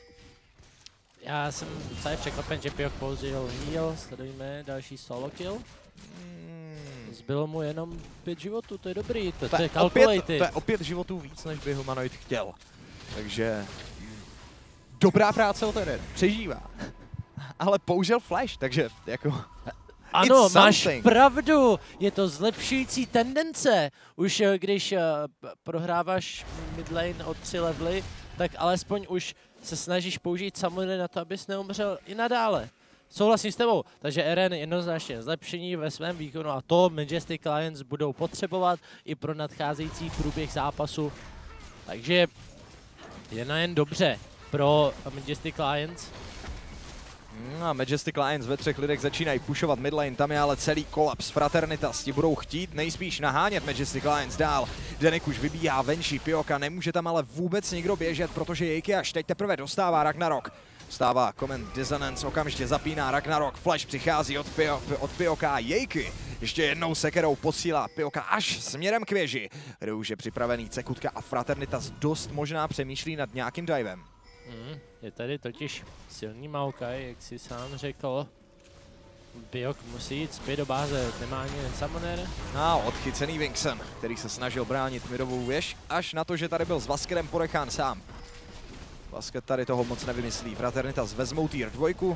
já jsem docela překvapen, že Pio použil heal, sledujeme další solo kill. Zbylo mu jenom pět životů, to je dobrý, to, to, to je calculated. To je opět životů víc, než by Humanoid chtěl. Takže dobrá práce od Eren, přežívá. Ale použil flash, takže jako... Ano, máš pravdu, je to zlepšující tendence. Už když uh, prohráváš midlane o tři levely, tak alespoň už se snažíš použít samozřejmě na to, abys neumřel i nadále. souhlasím s tebou. Takže Eren jednoznačně zlepšení ve svém výkonu a to Majestic Lions budou potřebovat i pro nadcházející průběh zápasu. Takže je na jen dobře pro Majestic Lions. A Majestic Lions ve třech lidech začínají pushovat midlane, tam je ale celý kolaps. Fraternitas ti budou chtít nejspíš nahánět Majestic Lions dál. Denik už vybíhá venší, Pioka nemůže tam ale vůbec nikdo běžet, protože Jejky až teď teprve dostává Ragnarok. Vstává Comment Dissonance, okamžitě zapíná Ragnarok, Flash přichází od, Pio, od Pioka, Jejky ještě jednou sekerou posílá Pioka až směrem k věži, kde už je připravený Cekutka a Fraternitas dost možná přemýšlí nad nějakým divem. Mm, je tady totiž silný Maokai, jak si sám řekl. Piok musí jít zpět do báze, nemá ani summoner. A odchycený Vingson, který se snažil bránit midovou věž, až na to, že tady byl s Vaskerem ponechán sám. Vasker tady toho moc nevymyslí, Fraternitas vezmou tier dvojku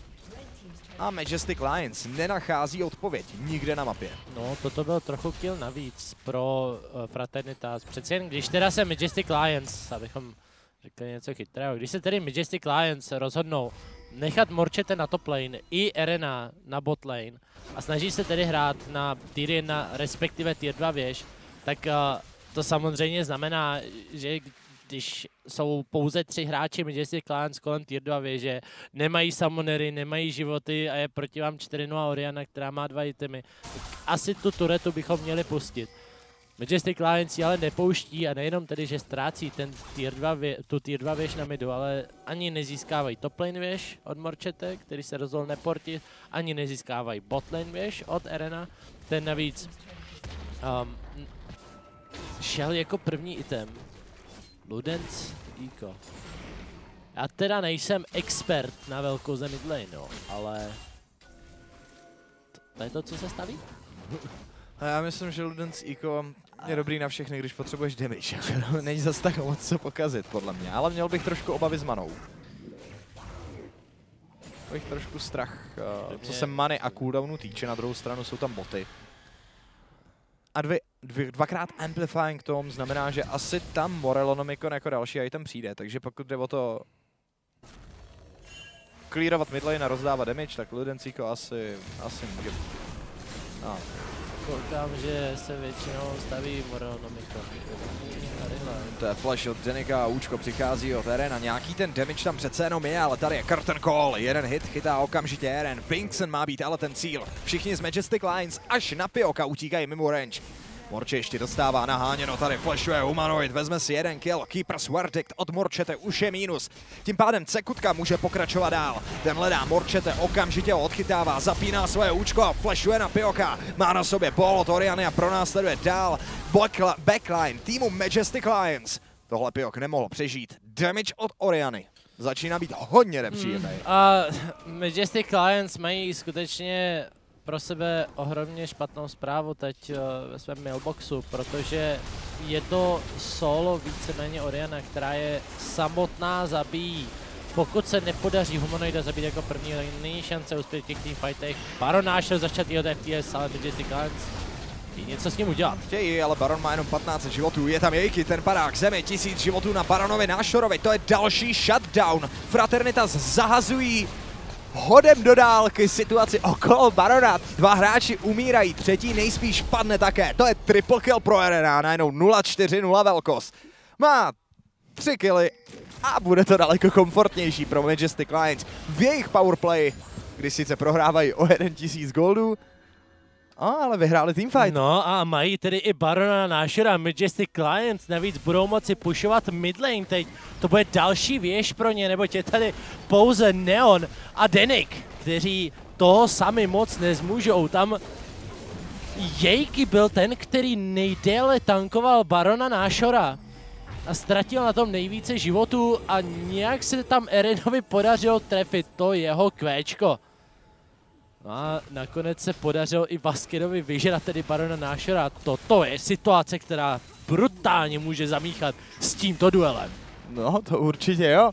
a Majestic Lions nenachází odpověď nikde na mapě. No, toto byl trochu kill navíc pro uh, Fraternitas. Přece jen, když teda se Majestic Lions, abychom řekli něco chytrého, když se tedy Majestic Lions rozhodnou nechat Morčete na top lane i Erena na bot lane a snaží se tedy hrát na tier jedna, respektive tier dva věž, tak uh, to samozřejmě znamená, že když jsou pouze tři hráči Majestic Lions kolem tier dva věže, nemají summonery, nemají životy a je proti vám čtyři nula Orianna, která má dva itemy, tak asi tu turetu bychom měli pustit. Majestic Lions ji ale nepouští a nejenom tedy, že ztrácí ten tier dva vě, tu tier dva věž na midu, ale ani nezískávají top lane věž od Morčete, který se rozhodl neportit, ani nezískávají bot lane věž od Erena, ten navíc um, šel jako první item. Ludens Eco. Já teda nejsem expert na velkoze midlane, no, ale to je to, co se staví? A já myslím, že Ludens Eco je dobrý na všechny, když potřebuješ damage. Není zase tak moc co pokazit, podle mě, ale měl bych trošku obavy s manou. Bych trošku strach, uh, co se many a cooldownu týče, na druhou stranu jsou tam boty. A dvě, dvě, dvakrát Amplifying Tom znamená, že asi tam Morelonomicon jako další item přijde, takže pokud jde o to clearovat midlane a rozdávat damage, tak Ludens Eco asi, asi může. No. Koukám, že se většinou staví Morelonomicon. To je flash od Denika a účko přichází od Erena. Nějaký ten damage tam přece jenom je, ale tady je curtain call. Jeden hit chytá okamžitě Eren. Vingson má být ale ten cíl. Všichni z Majestic Lions až na Pioka utíkají mimo range. Morče ještě dostává naháněno, tady flashuje Humanoid, vezme si jeden kill, Keeper's Verdict od Morčete už je mínus. Tím pádem Cekutka může pokračovat dál. Ten hledá Morčete, okamžitě ho odchytává, zapíná svoje účko a flashuje na Pioka. Má na sobě ball od Oriany a pronásleduje dál backline týmu Majestic Lions. Tohle Piok nemohl přežít. Damage od Oriany začíná být hodně nepříjemný. Hmm, a Majestic Lions mají skutečně pro sebe ohromně špatnou zprávu teď uh, ve svém mailboxu, protože je to solo víceméně Oriana, která je samotná, zabíjí. Pokud se nepodaří Humanoida zabít jako první, není šance uspět v těch teamfightech. Baron našel začatý od F T S, ale Majestic Lions chtějí něco s ním udělat. Chtějí, ale Baron má jenom patnáct životů, je tam Jejky, ten padá k zemi, tisíc životů na Baronovi Nášorovi, to je další shutdown. Fraternitas zahazují hodem do dálky situaci okolo Barona. Dva hráči umírají, třetí nejspíš padne také. To je triple kill pro Erena, najednou nula čtyři nula velkost. Má tři killy a bude to daleko komfortnější pro Majestic Lions v jejich powerplay, kdy sice prohrávají o jeden tisíc goldů, ale vyhráli teamfight. No a mají tedy i Barona Nášera, Majestic Lions, navíc budou moci pushovat midlane teď. To bude další věž pro ně, neboť je tady pouze Neon a Denik, kteří toho sami moc nezmůžou. Tam Jejky byl ten, který nejdéle tankoval Barona Nášora a ztratil na tom nejvíce životů a nějak se tam Erenovi podařilo trefit to jeho kvéčko. No a nakonec se podařilo i Vaskerovi vyžrat tedy Barona Nášera. Toto je situace, která brutálně může zamíchat s tímto duelem. No, to určitě jo.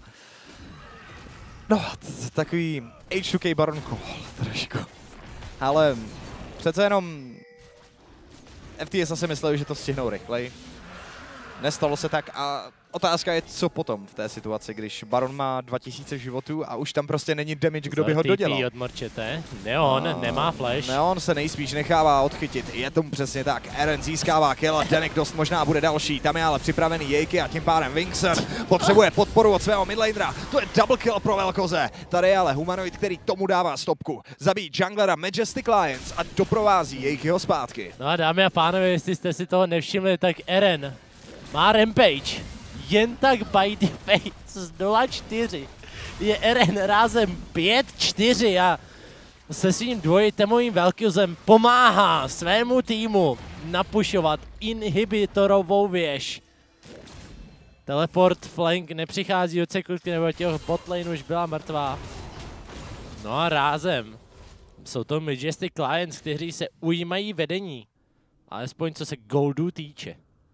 No, takový H dva K Baron Call trošku. Ale přece jenom F T S asi mysleli, že to stihnou rychleji. Nestalo se tak a otázka je, co potom v té situaci, když Baron má dva tisíce životů a už tam prostě není damage, kdo by ho dodělal. od Morčete. Neon a nemá flash. Neon se nejspíš nechává odchytit, je tomu přesně tak. Eren získává kill, Denek dost možná bude další, tam je ale připravený Jejky a tím pádem Vincen potřebuje podporu od svého midlanera. To je double kill pro Velkoze. Tady je ale humanoid, který tomu dává stopku. Zabíjí junglera Majestic Lions a doprovází Jejkyho zpátky. No a dámy a pánové, jestli jste si toho nevšimli, tak Eren má Rampage, jen tak by the face z nula čtyři. Je Eren rázem pět čtyři a se svým dvojitemovým velkozem pomáhá svému týmu napušovat inhibitorovou věž. Teleport flank nepřichází od sekundky, nebo těch botlane už byla mrtvá. No a rázem jsou to Majestic Lions, kteří se ujímají vedení. Alespoň co se goldu týče.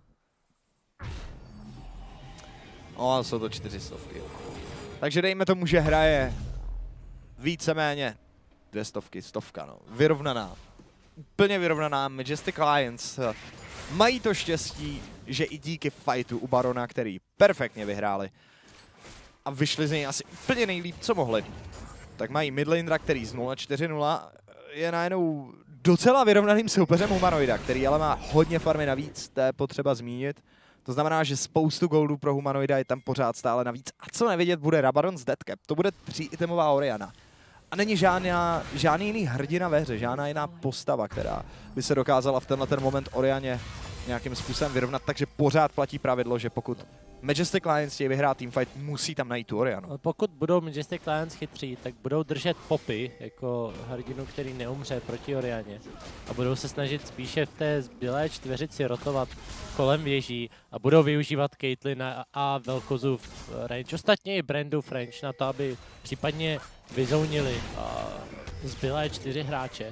No, jsou to čtyři stovky. Takže dejme tomu, že hraje víceméně dvě stovky, stovka, no. Vyrovnaná. Úplně vyrovnaná. Majestic Lions mají to štěstí, že i díky fightu u Barona, který perfektně vyhráli a vyšli z něj asi úplně nejlíp, co mohli, tak mají midlanera, který z nula čtyři nula je najednou docela vyrovnaným soupeřem Humanoida, který ale má hodně farmy navíc, to je potřeba zmínit. To znamená, že spoustu goldů pro Humanoida je tam pořád stále navíc. A co nevidět, bude Rabadon s Deadcap. To bude tří-itemová Oriana. A není žádná, žádný jiný hrdina ve hře, žádná jiná postava, která by se dokázala v tenhle ten moment Orianě nějakým způsobem vyrovnat. Takže pořád platí pravidlo, že pokud Majestic Lions chtějí vyhrát teamfight, musí tam najít tu Orianu. Pokud budou Majestic Lions chytří, tak budou držet Poppy jako hrdinu, který neumře proti Orianě. A budou se snažit spíše v té zbylé čtveřici rotovat kolem věží a budou využívat Caitlyn a Velkozův range. Ostatně i Brandu French na to, aby případně vyzounili zbylé čtyři hráče.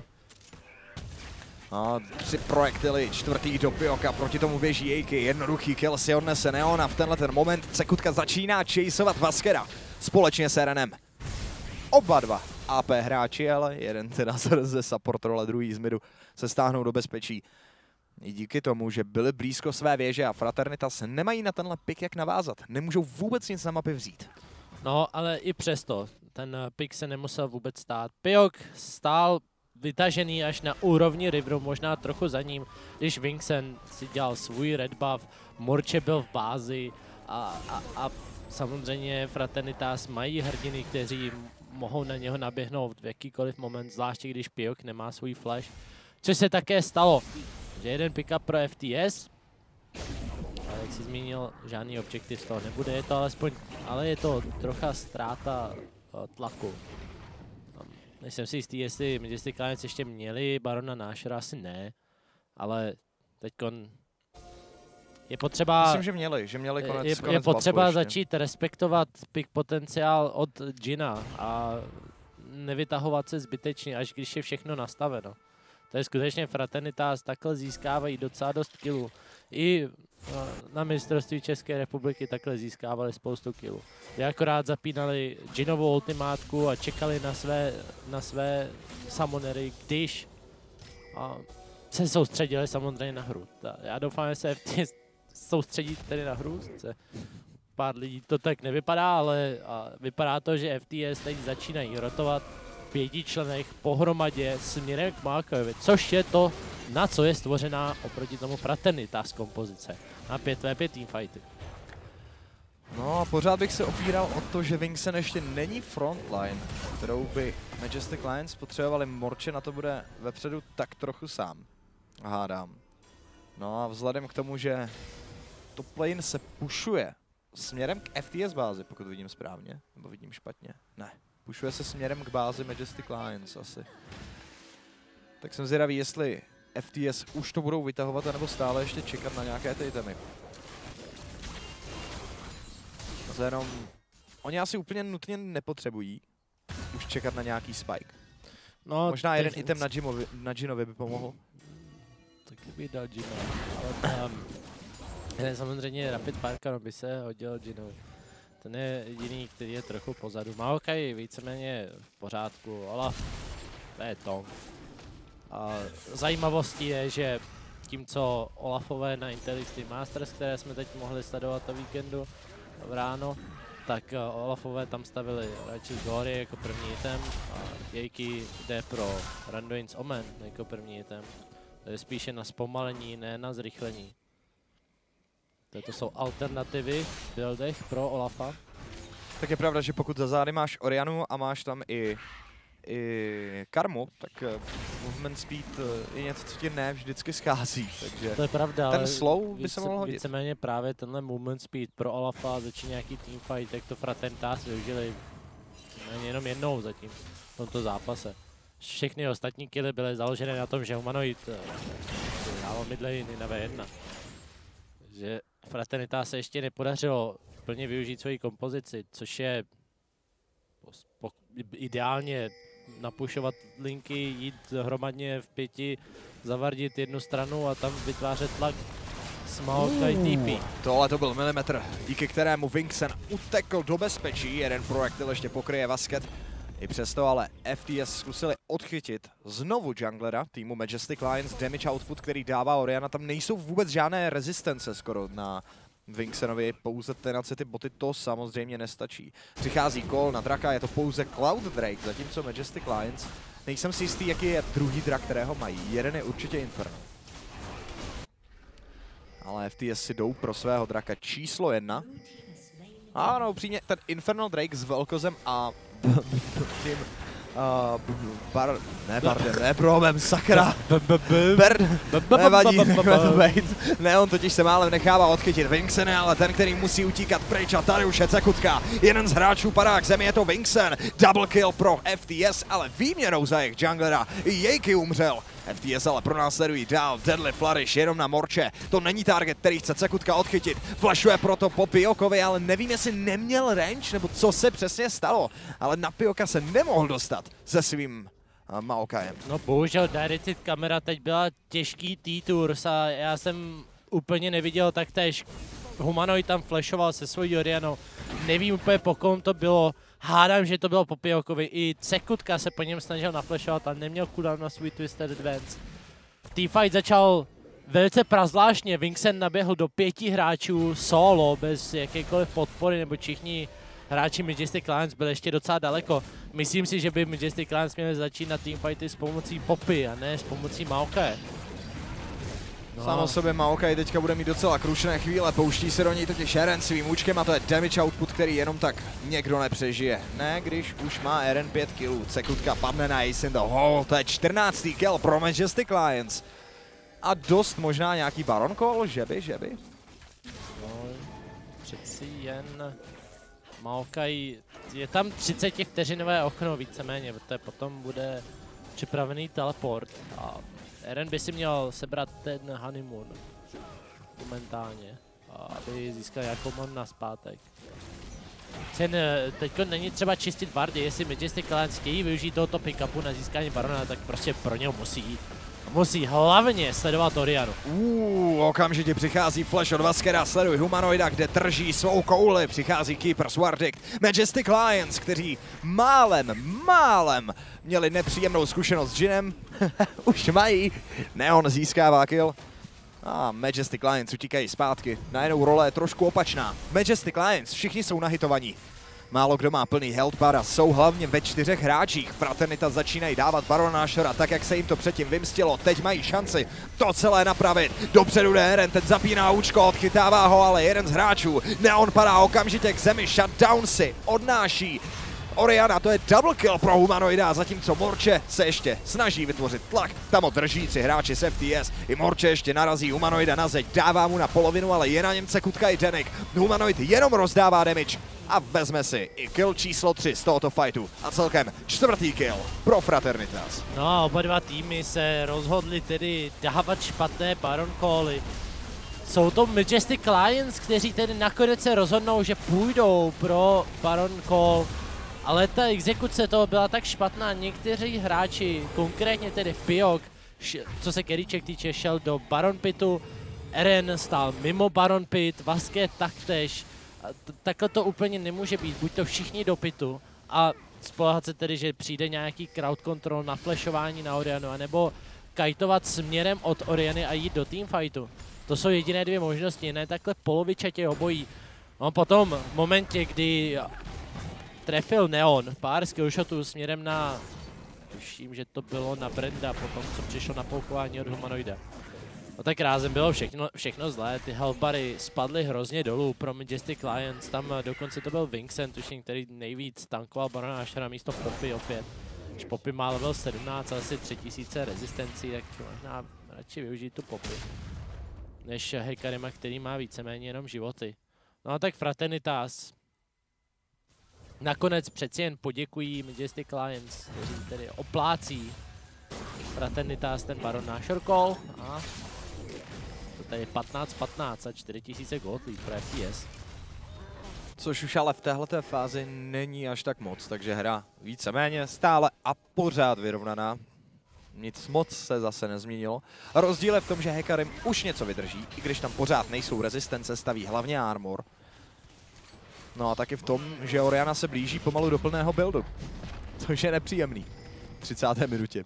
No, tři projektily, čtvrtý do Pioka, proti tomu běží Jejky, jednoduchý kill si odnese Neona v tenhle ten moment. Cekutka začíná chaseovat Vaskera společně s Erenem. Oba dva A P hráči, ale jeden teda ze support role, druhý z midu se stáhnou do bezpečí. I díky tomu, že byli blízko své věže a Fraternitas nemají na tenhle pick jak navázat. Nemůžou vůbec nic na mapě vzít. No, ale i přesto, ten pick se nemusel vůbec stát. Piok stál vytažený až na úrovni Riveru, možná trochu za ním, když Vincent si dělal svůj red buff, Morče byl v bázi a, a, a samozřejmě Fraternitas mají hrdiny, kteří mohou na něho naběhnout v jakýkoliv moment, zvláště když Piok nemá svůj flash. Což se také stalo, že jeden pick-up pro F T S, ale jak jsi zmínil, žádný objektiv z toho nebude, je to alespoň, ale je to trocha ztráta tlaku. Nejsem si jistý, jestli Majestic Lions ještě měli Barona Nashora, asi ne, ale teďkon je potřeba... Myslím, že měli, že měli konec, je, konec je potřeba ještě. začít respektovat pick potenciál od Jina a nevytahovat se zbytečně, až když je všechno nastaveno. To je skutečně Fraternitas, takhle získávají docela dost killů. I na mistrovství České republiky takhle získávali spoustu killů. Je akorát zapínali Jinovou ultimátku a čekali na své, na své summonery, když a se soustředili samozřejmě na hru. Já doufám, že se F T S soustředí tedy na hru. Pár lidí to tak nevypadá, ale vypadá to, že F T S teď začínají rotovat v pěti členech pohromadě směrem k Mákovi, což je to, na co je stvořená oproti tomu Fraternitas kompozice. Na pět v pět teamfighty. No a pořád bych se opíral o to, že Vincent ještě není frontline, kterou by Majestic Lions potřebovali. Morče na to bude vepředu tak trochu sám, hádám. No a vzhledem k tomu, že top lane se pušuje směrem k F T S bázi, pokud vidím správně, nebo vidím špatně, ne. Pušuje se směrem k bázi Majestic Lions asi. Tak jsem zvědavý, jestli F T S už to budou vytahovat, anebo stále ještě čekat na nějaké ty itemy. To jenom, oni asi úplně nutně nepotřebují už čekat na nějaký spike. No, možná jeden item na, Jimovi, na Jinovi by pomohl. Taky by dal Jina, ale tam, samozřejmě Rapid Fire by se hodil Jinovi. Ten je jediný, který je trochu pozadu. Maokai víceméně v pořádku, ale to je to. A zajímavostí je, že zatímco Olafové na Intelix Team Masters, které jsme teď mohli sledovat o víkendu v ráno, tak uh, Olafové tam stavili Righteous Glory jako první item a Jejky jde pro Randuin's Omen jako první item. To je spíše na zpomalení, ne na zrychlení. To jsou alternativy v buildech pro Olafa. Tak je pravda, že pokud za zády máš Orianu a máš tam i, i Karmu, tak uh, movement speed uh, je něco, co ti ne vždycky schází, takže to je pravda, ten ale slow by více, se mohl hodit. Víceméně právě tenhle movement speed pro Olafa začíná nějaký teamfight, jak to Fraternitas využili jenom jednou zatím v tomto zápase. Všechny ostatní killy byly založené na tom, že Humanoid dával midlane na vé jedna. Že Fraternitas se ještě nepodařilo plně využít svoji kompozici, což je ideálně napušovat linky, jít hromadně v pěti, zavardit jednu stranu a tam vytvářet tlak s Maokai T P. Tohle to byl milimetr, díky kterému Vincsen utekl do bezpečí, jeden projektil ještě pokryje Vasket. I přesto ale F T S zkusili odchytit znovu junglera týmu Majestic Lions, damage output, který dává Oriana, tam nejsou vůbec žádné rezistence skoro na Vinksenovi, pouze tenacity boty, to samozřejmě nestačí. Přichází call na draka, je to pouze Cloud Drake, zatímco Majestic Lions, nejsem si jistý, jaký je druhý drak, kterého mají, jeden je určitě Inferno. Ale F T S si jdou pro svého draka číslo jedna. Ano, upřímně, ten Infernal Drake s velkozem a tím Uh, bar, ne Bardem, ne problémem, sakra. Berd, nevadí, ne, on totiž se málem nechává odchytit Vinksene, ale ten, který musí utíkat pryč, a tady už je Cekutka. Jeden z hráčů padá k zemi, je to Vincsen. Double kill pro F T S, ale výměnou za jejich junglera Jejky umřel. F T S ale pronásledují dál, Deadly Flourish jenom na Morče. To není target, který chce Cekutka odchytit. Flashuje proto po Piokovi, ale nevím, jestli neměl range, nebo co se přesně stalo. Ale na Pioka se nemohl dostat se svým uh, Maokajem. No bohužel directed kamera teď byla těžký T-Tours a já jsem úplně neviděl taktéž. Humanoid tam flashoval se svojí Orianou. Nevím úplně po kom to bylo. Hádám, že to bylo po Piokovi. I Cekutka se po něm snažil naflashovat a neměl cooldown na svůj Twisted Advance. T-fight začal velice prazvláštně. Vincsen naběhl do pěti hráčů solo, bez jakékoliv podpory, nebo všichni hráči Majestic Lions byli ještě docela daleko. Myslím si, že by Majestic Lions měli začít na teamfighty s pomocí Poppy a ne s pomocí Maokaje. No. Sám o sobě Maokai teďka bude mít docela krušné chvíle, pouští se do něj totiž Eren svým účkem a to je damage output, který jenom tak někdo nepřežije. Ne, když už má Eren pět killů, Cekutka padne na Ace in the Hole, to je čtrnáctý kill pro Majestic Lions. A dost možná nějaký Baron Call, že by, že by? No, přeci jen Maokai, je tam třicetivteřinové okno víceméně, protože potom bude připravený teleport a Eren by si měl sebrat ten honeymoon momentálně, aby získal jako mon na zpátek. Ten teďko není třeba čistit wardy, jestli Majestic Lions chtějí využít tohoto pick-upu na získání barona, tak prostě pro něho musí jít. Musí hlavně sledovat Orianu. Uuu, okamžitě přichází flash od Vaskera, sleduj Humanoida, kde drží svou kouli, přichází Keeper Swardict, Majestic Lions, kteří málem, málem měli nepříjemnou zkušenost s Jinem, už mají, Neon získává kill. A Majestic Lions utíkají zpátky, najednou role je trošku opačná. Majestic Lions, všichni jsou nahitovaní. Málo kdo má plný health bar a jsou hlavně ve čtyřech hráčích. Fraternitas začínají dávat Barona Ashera tak, jak se jim to předtím vymstilo. Teď mají šanci to celé napravit. Dopředu jde Eren, ten zapíná účko, odchytává ho, ale jeden z hráčů. Neon padá okamžitě k zemi, shutdown si odnáší Oriana, to je double kill pro Humanoida, zatímco Morče se ještě snaží vytvořit tlak. Tam ho drží tři hráči z F T S. I Morče ještě narazí Humanoida na zeď, dává mu na polovinu, ale je na něm Cekutka i Denik. Humanoid jenom rozdává damage a vezme si i kill číslo tři z tohoto fightu. A celkem čtvrtý kill pro Fraternitas. No a oba dva týmy se rozhodli tedy dávat špatné Baron Cally. Jsou to Majestic Lions, kteří tedy nakonec se rozhodnou, že půjdou pro Baron Call. Ale ta exekuce toho byla tak špatná, někteří hráči, konkrétně tedy Piok, co se carryček týče, šel do Baron Pitu, Eren stál mimo Baron Pit, Vasket taktéž. Takhle to úplně nemůže být, buď to všichni do Pitu a spoléhat se tedy, že přijde nějaký crowd control na flashování na Orianu, anebo kajtovat směrem od Oriany a jít do teamfightu. To jsou jediné dvě možnosti, ne takhle polovičatě obojí. No potom v momentě, kdy trefil Neon pár skillshotů směrem na, tuším, že to bylo na Brenda, potom co přišlo na poukování od Humanoida. No tak rázem bylo všechno, všechno zlé, ty healthbary spadly hrozně dolů pro Majestic Lions, tam dokonce to byl Vincent, tuším, který nejvíc tankoval Barona Nashora místo Poppy opět. Když Poppy má level sedmnáct, asi tři tisíce rezistencí, tak možná radši využít tu Poppy, než Hekarima, který má víceméně jenom životy. No a tak Fraternitas nakonec přeci jen poděkují Majestic Lions, kteří tedy oplácí Fraternitas ten Baron Nashor call a to tady je patnáct patnáct a čtyři tisíce gold lead pro F T S. Což už ale v téhleté fázi není až tak moc, takže hra víceméně stále a pořád vyrovnaná. Nic moc se zase nezměnilo. Rozdíl je v tom, že Hecarim už něco vydrží, i když tam pořád nejsou rezistence, staví hlavně armor. No a taky v tom, že Oriana se blíží pomalu do plného buildu, což je nepříjemný v třicáté minutě.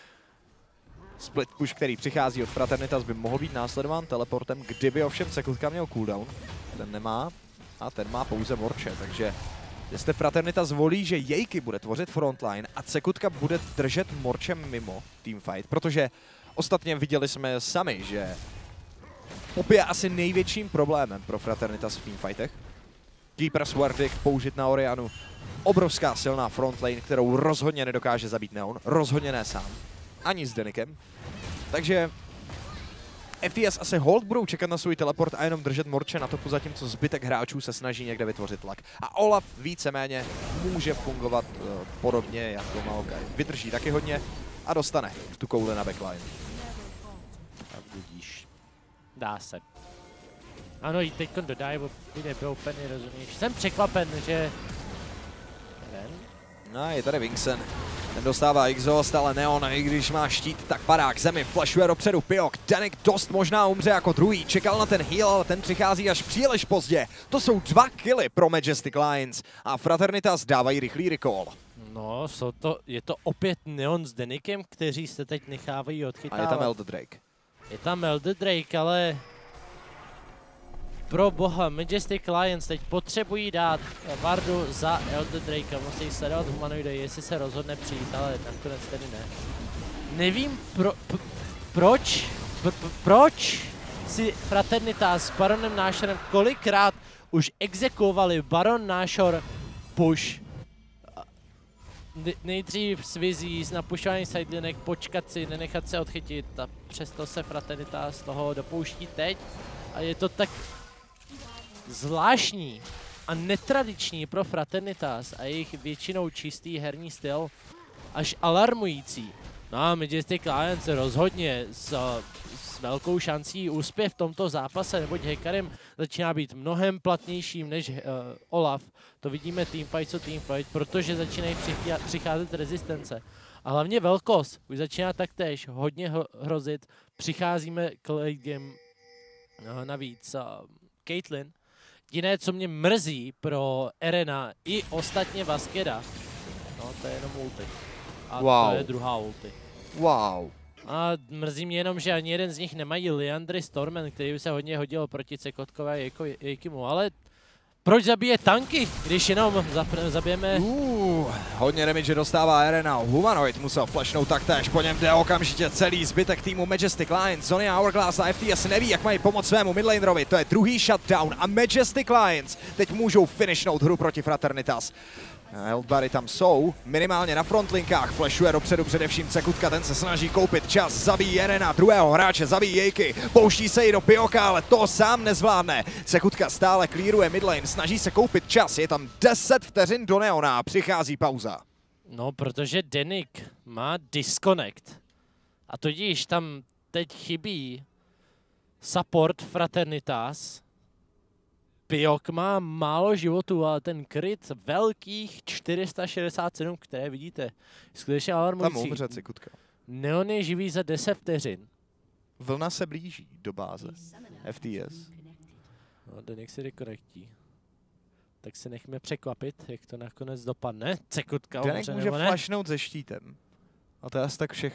Split push, který přichází od Fraternitas, by mohl být následován teleportem, kdyby ovšem Cekutka měl cooldown. Ten nemá a ten má pouze Morče, takže jestli Fraternitas volí, že Jejky bude tvořit frontline a Cekutka bude držet Morčem mimo teamfight, protože ostatně viděli jsme sami, že Pop je asi největším problémem pro Fraternitas v teamfightech. Keeper's Verdict použit na Orianu. Obrovská silná frontlane, kterou rozhodně nedokáže zabít Neon, rozhodně ne sám. Ani s Denikem. Takže F T S asi hold budou čekat na svůj teleport a jenom držet Morče na topu, zatímco zbytek hráčů se snaží někde vytvořit tlak. A Olaf víceméně může fungovat uh, podobně jako Maokai. Vydrží taky hodně a dostane tu kouli na backline. A budíš. Dá se. Ano, i teď dodají, bo by nebylo úplně rozumnější. Jsem překvapen, že... Nevím. No, je tady Vincent. Ten dostává exhaust, ale Neon, i když má štít, tak padá k zemi, flashuje dopředu Pyok. Denik dost možná umře jako druhý, čekal na ten heal, ale ten přichází až příliš pozdě. To jsou dva killy pro Majestic Lions a Fraternitas dávají rychlý recall. No, jsou to, je to opět Neon s Denikem, kteří se teď nechávají odchytávat. A je tam Elder Drake. Je tam Elder Drake, ale... Pro boha, Majestic Lions teď potřebují dát Vardu za Elder Drake a musí sledovat Humanoida, jestli se rozhodne přijít, ale nakonec tedy ne. Nevím pro, proč, pr, pr, proč si Fraternitas s Baronem Nashorem kolikrát už exekuovali Baron Nashor push. Nejdřív s vizí, s napušováním sidelinek, počkat si, nenechat se odchytit a přesto se Fraternitas z toho dopouští teď a je to tak zvláštní a netradiční pro Fraternitas a jejich většinou čistý herní styl, až alarmující. No a Majestic Lions rozhodně s, s velkou šancí úspěch v tomto zápase, neboť Hecarim začíná být mnohem platnějším než uh, Olaf. To vidíme teamfight co teamfight, protože začínají přicházet rezistence. A hlavně velkost už začíná taktéž hodně hrozit. Přicházíme k late game uh, navíc uh, Caitlyn. Jiné, co mě mrzí pro Erena i ostatně Vaskeda, no to je jenom ulti. A wow. To je druhá ulti. Wow. A mrzí mě jenom, že ani jeden z nich nemají Liandry Stormen, který by se hodně hodil proti Cekotkové a Jejkimu, ale proč zabije tanky, když jenom zabijeme... Uh, hodně damage dostává Erena, Humanoid musel flashnout taktéž, po něm jde okamžitě celý zbytek týmu Majestic Lions, Zony Hourglass a F T S neví, jak mají pomoct svému midlanerovi, to je druhý shutdown a Majestic Lions teď můžou finishnout hru proti Fraternitas. Eldbary tam jsou, minimálně na frontlinkách, flashuje dopředu především Cekutka, ten se snaží koupit čas, zabíjí Erena, druhého hráče, zabíjí Jejky, pouští se i do Pyoka, ale to sám nezvládne. Cekutka stále clearuje midlane, snaží se koupit čas, je tam deset vteřin do Neona, přichází pauza. No, protože Denik má disconnect a tudíž tam teď chybí support Fraternitas. Pyok má málo životů, ale ten crit velkých čtyři sta šedesát sedm, které vidíte, skutečně alarmující. Tam umře Cekutka. Neon je živý za deset vteřin. Vlna se blíží do báze F T S. No, Denik si rekonektí. Tak se nechme překvapit, jak to nakonec dopadne. Cekutka Denik umře, může nebo ne? flashnout se štítem. A to je asi tak všechno.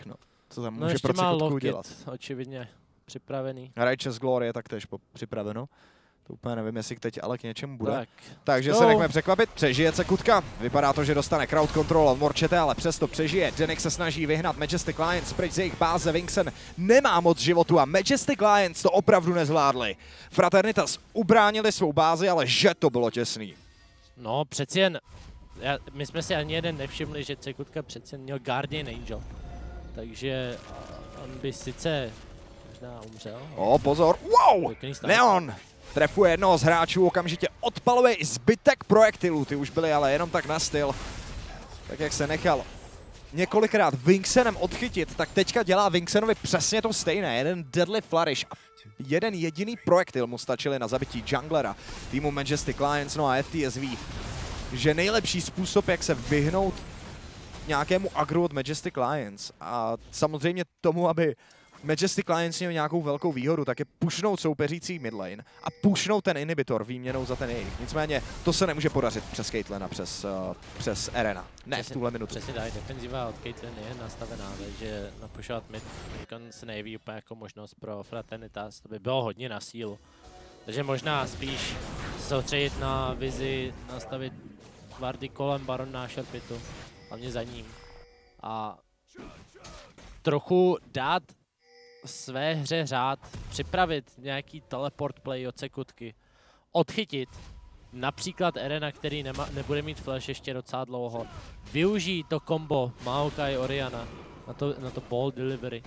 co tam No může ještě pro má Cekutku loket, udělat. očividně připravený. Righteous Glory je taktéž připraveno. To úplně nevím, jestli teď ale k něčemu bude. Tak. Takže No. se nechme překvapit, přežije Cekutka. Vypadá to, že dostane crowd control od Morčete, ale přesto přežije. Denik se snaží vyhnat Majestic Lions pryč z jejich báze. Vingsen nemá moc životu a Majestic Lions to opravdu nezvládli. Fraternitas ubránili svou bázi, ale že to bylo těsný. No přeci jen, já, my jsme si ani jeden nevšimli, že Cekutka přeci jen měl Guardian Angel. Takže uh, on by sice možná umřel. O, pozor, wow! Neon trefuje jednoho z hráčů, okamžitě odpaluje i zbytek projektilů, ty už byly ale jenom tak na styl. Tak jak se nechal několikrát Vingsenem odchytit, tak teďka dělá Vingsenovi přesně to stejné. Jeden deadly flourish a jeden jediný projektil mu stačili na zabití junglera týmu Majestic Lions. No a F T S ví, že nejlepší způsob, jak se vyhnout nějakému agru od Majestic Lions a samozřejmě tomu, aby Majestic Lions měl nějakou velkou výhodu, tak je pushnout soupeřící midlane a pushnout ten inhibitor výměnou za ten jejich. Nicméně to se nemůže podařit přes Caitlena, přes, uh, přes Erena. Ne, Přesně, v tuhle minutu. Přesně tak, defenziva od Caitlyn je nastavená, takže napušovat mid se nejeví úplně jako možnost pro Fraternitas, to by bylo hodně na sílu. Takže možná spíš soustředit na vizi, nastavit vardy kolem Baron Nashor pitu, hlavně za ním. A trochu dát své hře řád, připravit nějaký teleport play od Cekutky, odchytit například Erena, který nema, nebude mít flash ještě docela dlouho, využít to kombo Maokai Orianna na to, na to ball delivery.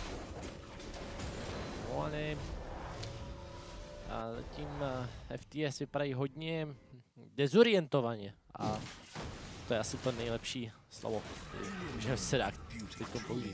Oni a tím F T S vypadají hodně dezorientovaně a to je asi to nejlepší slovo, že se dá teď použít.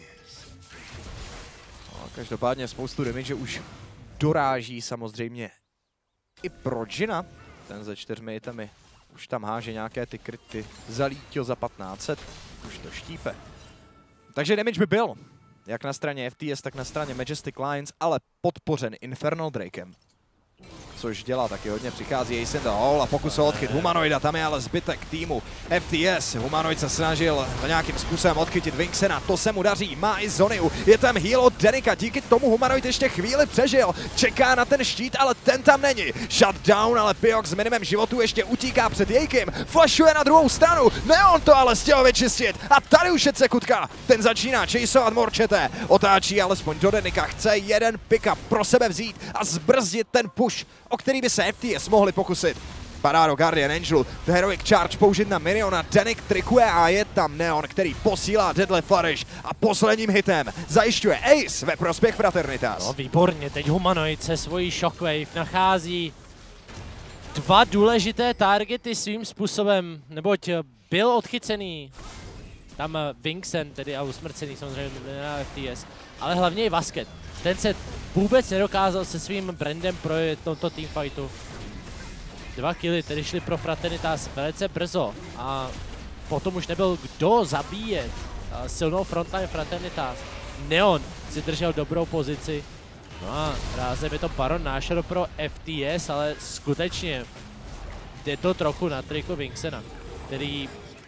No, každopádně spoustu damage už doráží samozřejmě i pro Jina. Ten ze čtyřmi itemy už tam háže nějaké ty kryty za Lítio za patnáct set. Už to štípe. Takže damage by byl. Jak na straně F T S, tak na straně Majestic Lions, ale podpořen Infernal Drakem. Což dělá taky hodně, přichází Ace in the Hole a pokus o odchyt Humanoida, tam je ale zbytek týmu F T S. Humanoid se snažil nějakým způsobem odchytit Vingsena, to se mu daří, má i Zoniu, je tam heal od Denika, díky tomu Humanoid ještě chvíli přežil, čeká na ten štít, ale ten tam není. Shutdown, ale Pyok s minimem životu ještě utíká před Jejkim, flashuje na druhou stranu, Neon to ale chtěl vyčistit a tady už je Cekutka, ten začíná chaseovat Morčete, otáčí alespoň do Denika, chce jeden pick-up pro sebe vzít a zbrzdit ten push, o který by se F T S mohli pokusit. Padá do Guardian Angelu, Heroic Charge použít na Miniona, Denik trikuje a je tam Neon, který posílá Deadly Flourish a posledním hitem zajišťuje Ace ve prospěch Fraternitas. No výborně, teď Humanoid se svojí Shockwave nachází dva důležité targety svým způsobem, neboť byl odchycený tam Vingsen, tedy a usmrcený samozřejmě na F T S, ale hlavně i Vasket. Ten se vůbec nedokázal se svým brandem projet tomto teamfightu. Dva killy tedy šli pro Fraternitas velice brzo a potom už nebyl kdo zabíjet silnou frontline Fraternitas. Neon si držel dobrou pozici. No a rázem je to Baron Nashor pro F T S, ale skutečně jde to trochu na triko Vingsena, který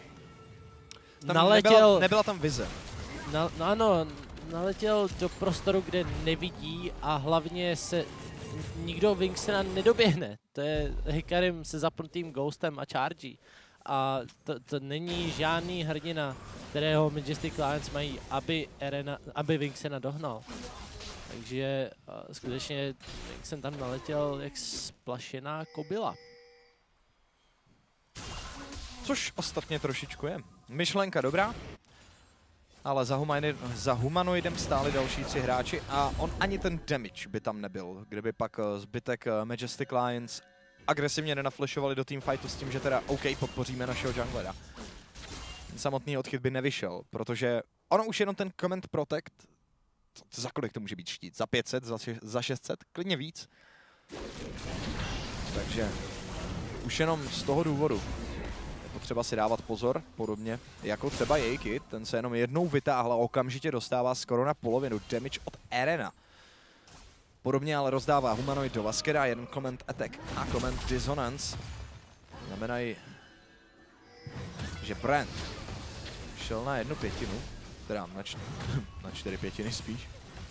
tam naletěl... Nebyla, nebyla tam vize. Na, no ano, naletěl do prostoru, kde nevidí a hlavně se nikdo Vingsena nedoběhne. To je Hikarim se zapnutým Ghostem a Chargy. A to, to není žádný hrdina, kterého Majestic Lions mají, aby, Erena, aby Vingsena dohnal. Takže uh, skutečně Vingsen tam naletěl jak splašená kobila. Což ostatně trošičku je. Myšlenka dobrá, ale za, humanoid, za Humanoidem stáli další tři hráči a on ani ten damage by tam nebyl, kdyby pak zbytek Majestic Lions agresivně nenaflashovali do teamfightu s tím, že teda OK, podpoříme našeho junglera. Ten samotný odchyt by nevyšel, protože ono už jenom ten Command Protect, za kolik to může být štít? Za pět set, za, za šest set? Klidně víc. Takže už jenom z toho důvodu potřeba si dávat pozor, podobně jako třeba Jejky, ten se jenom jednou vytáhl a okamžitě dostává skoro na polovinu damage od Erena. Podobně ale rozdává Humanoid do Vaskera, jeden Command Attack a Command Dissonance. Znamenají, že Brand šel na jednu pětinu. Teda na, č na čtyři pětiny spíš.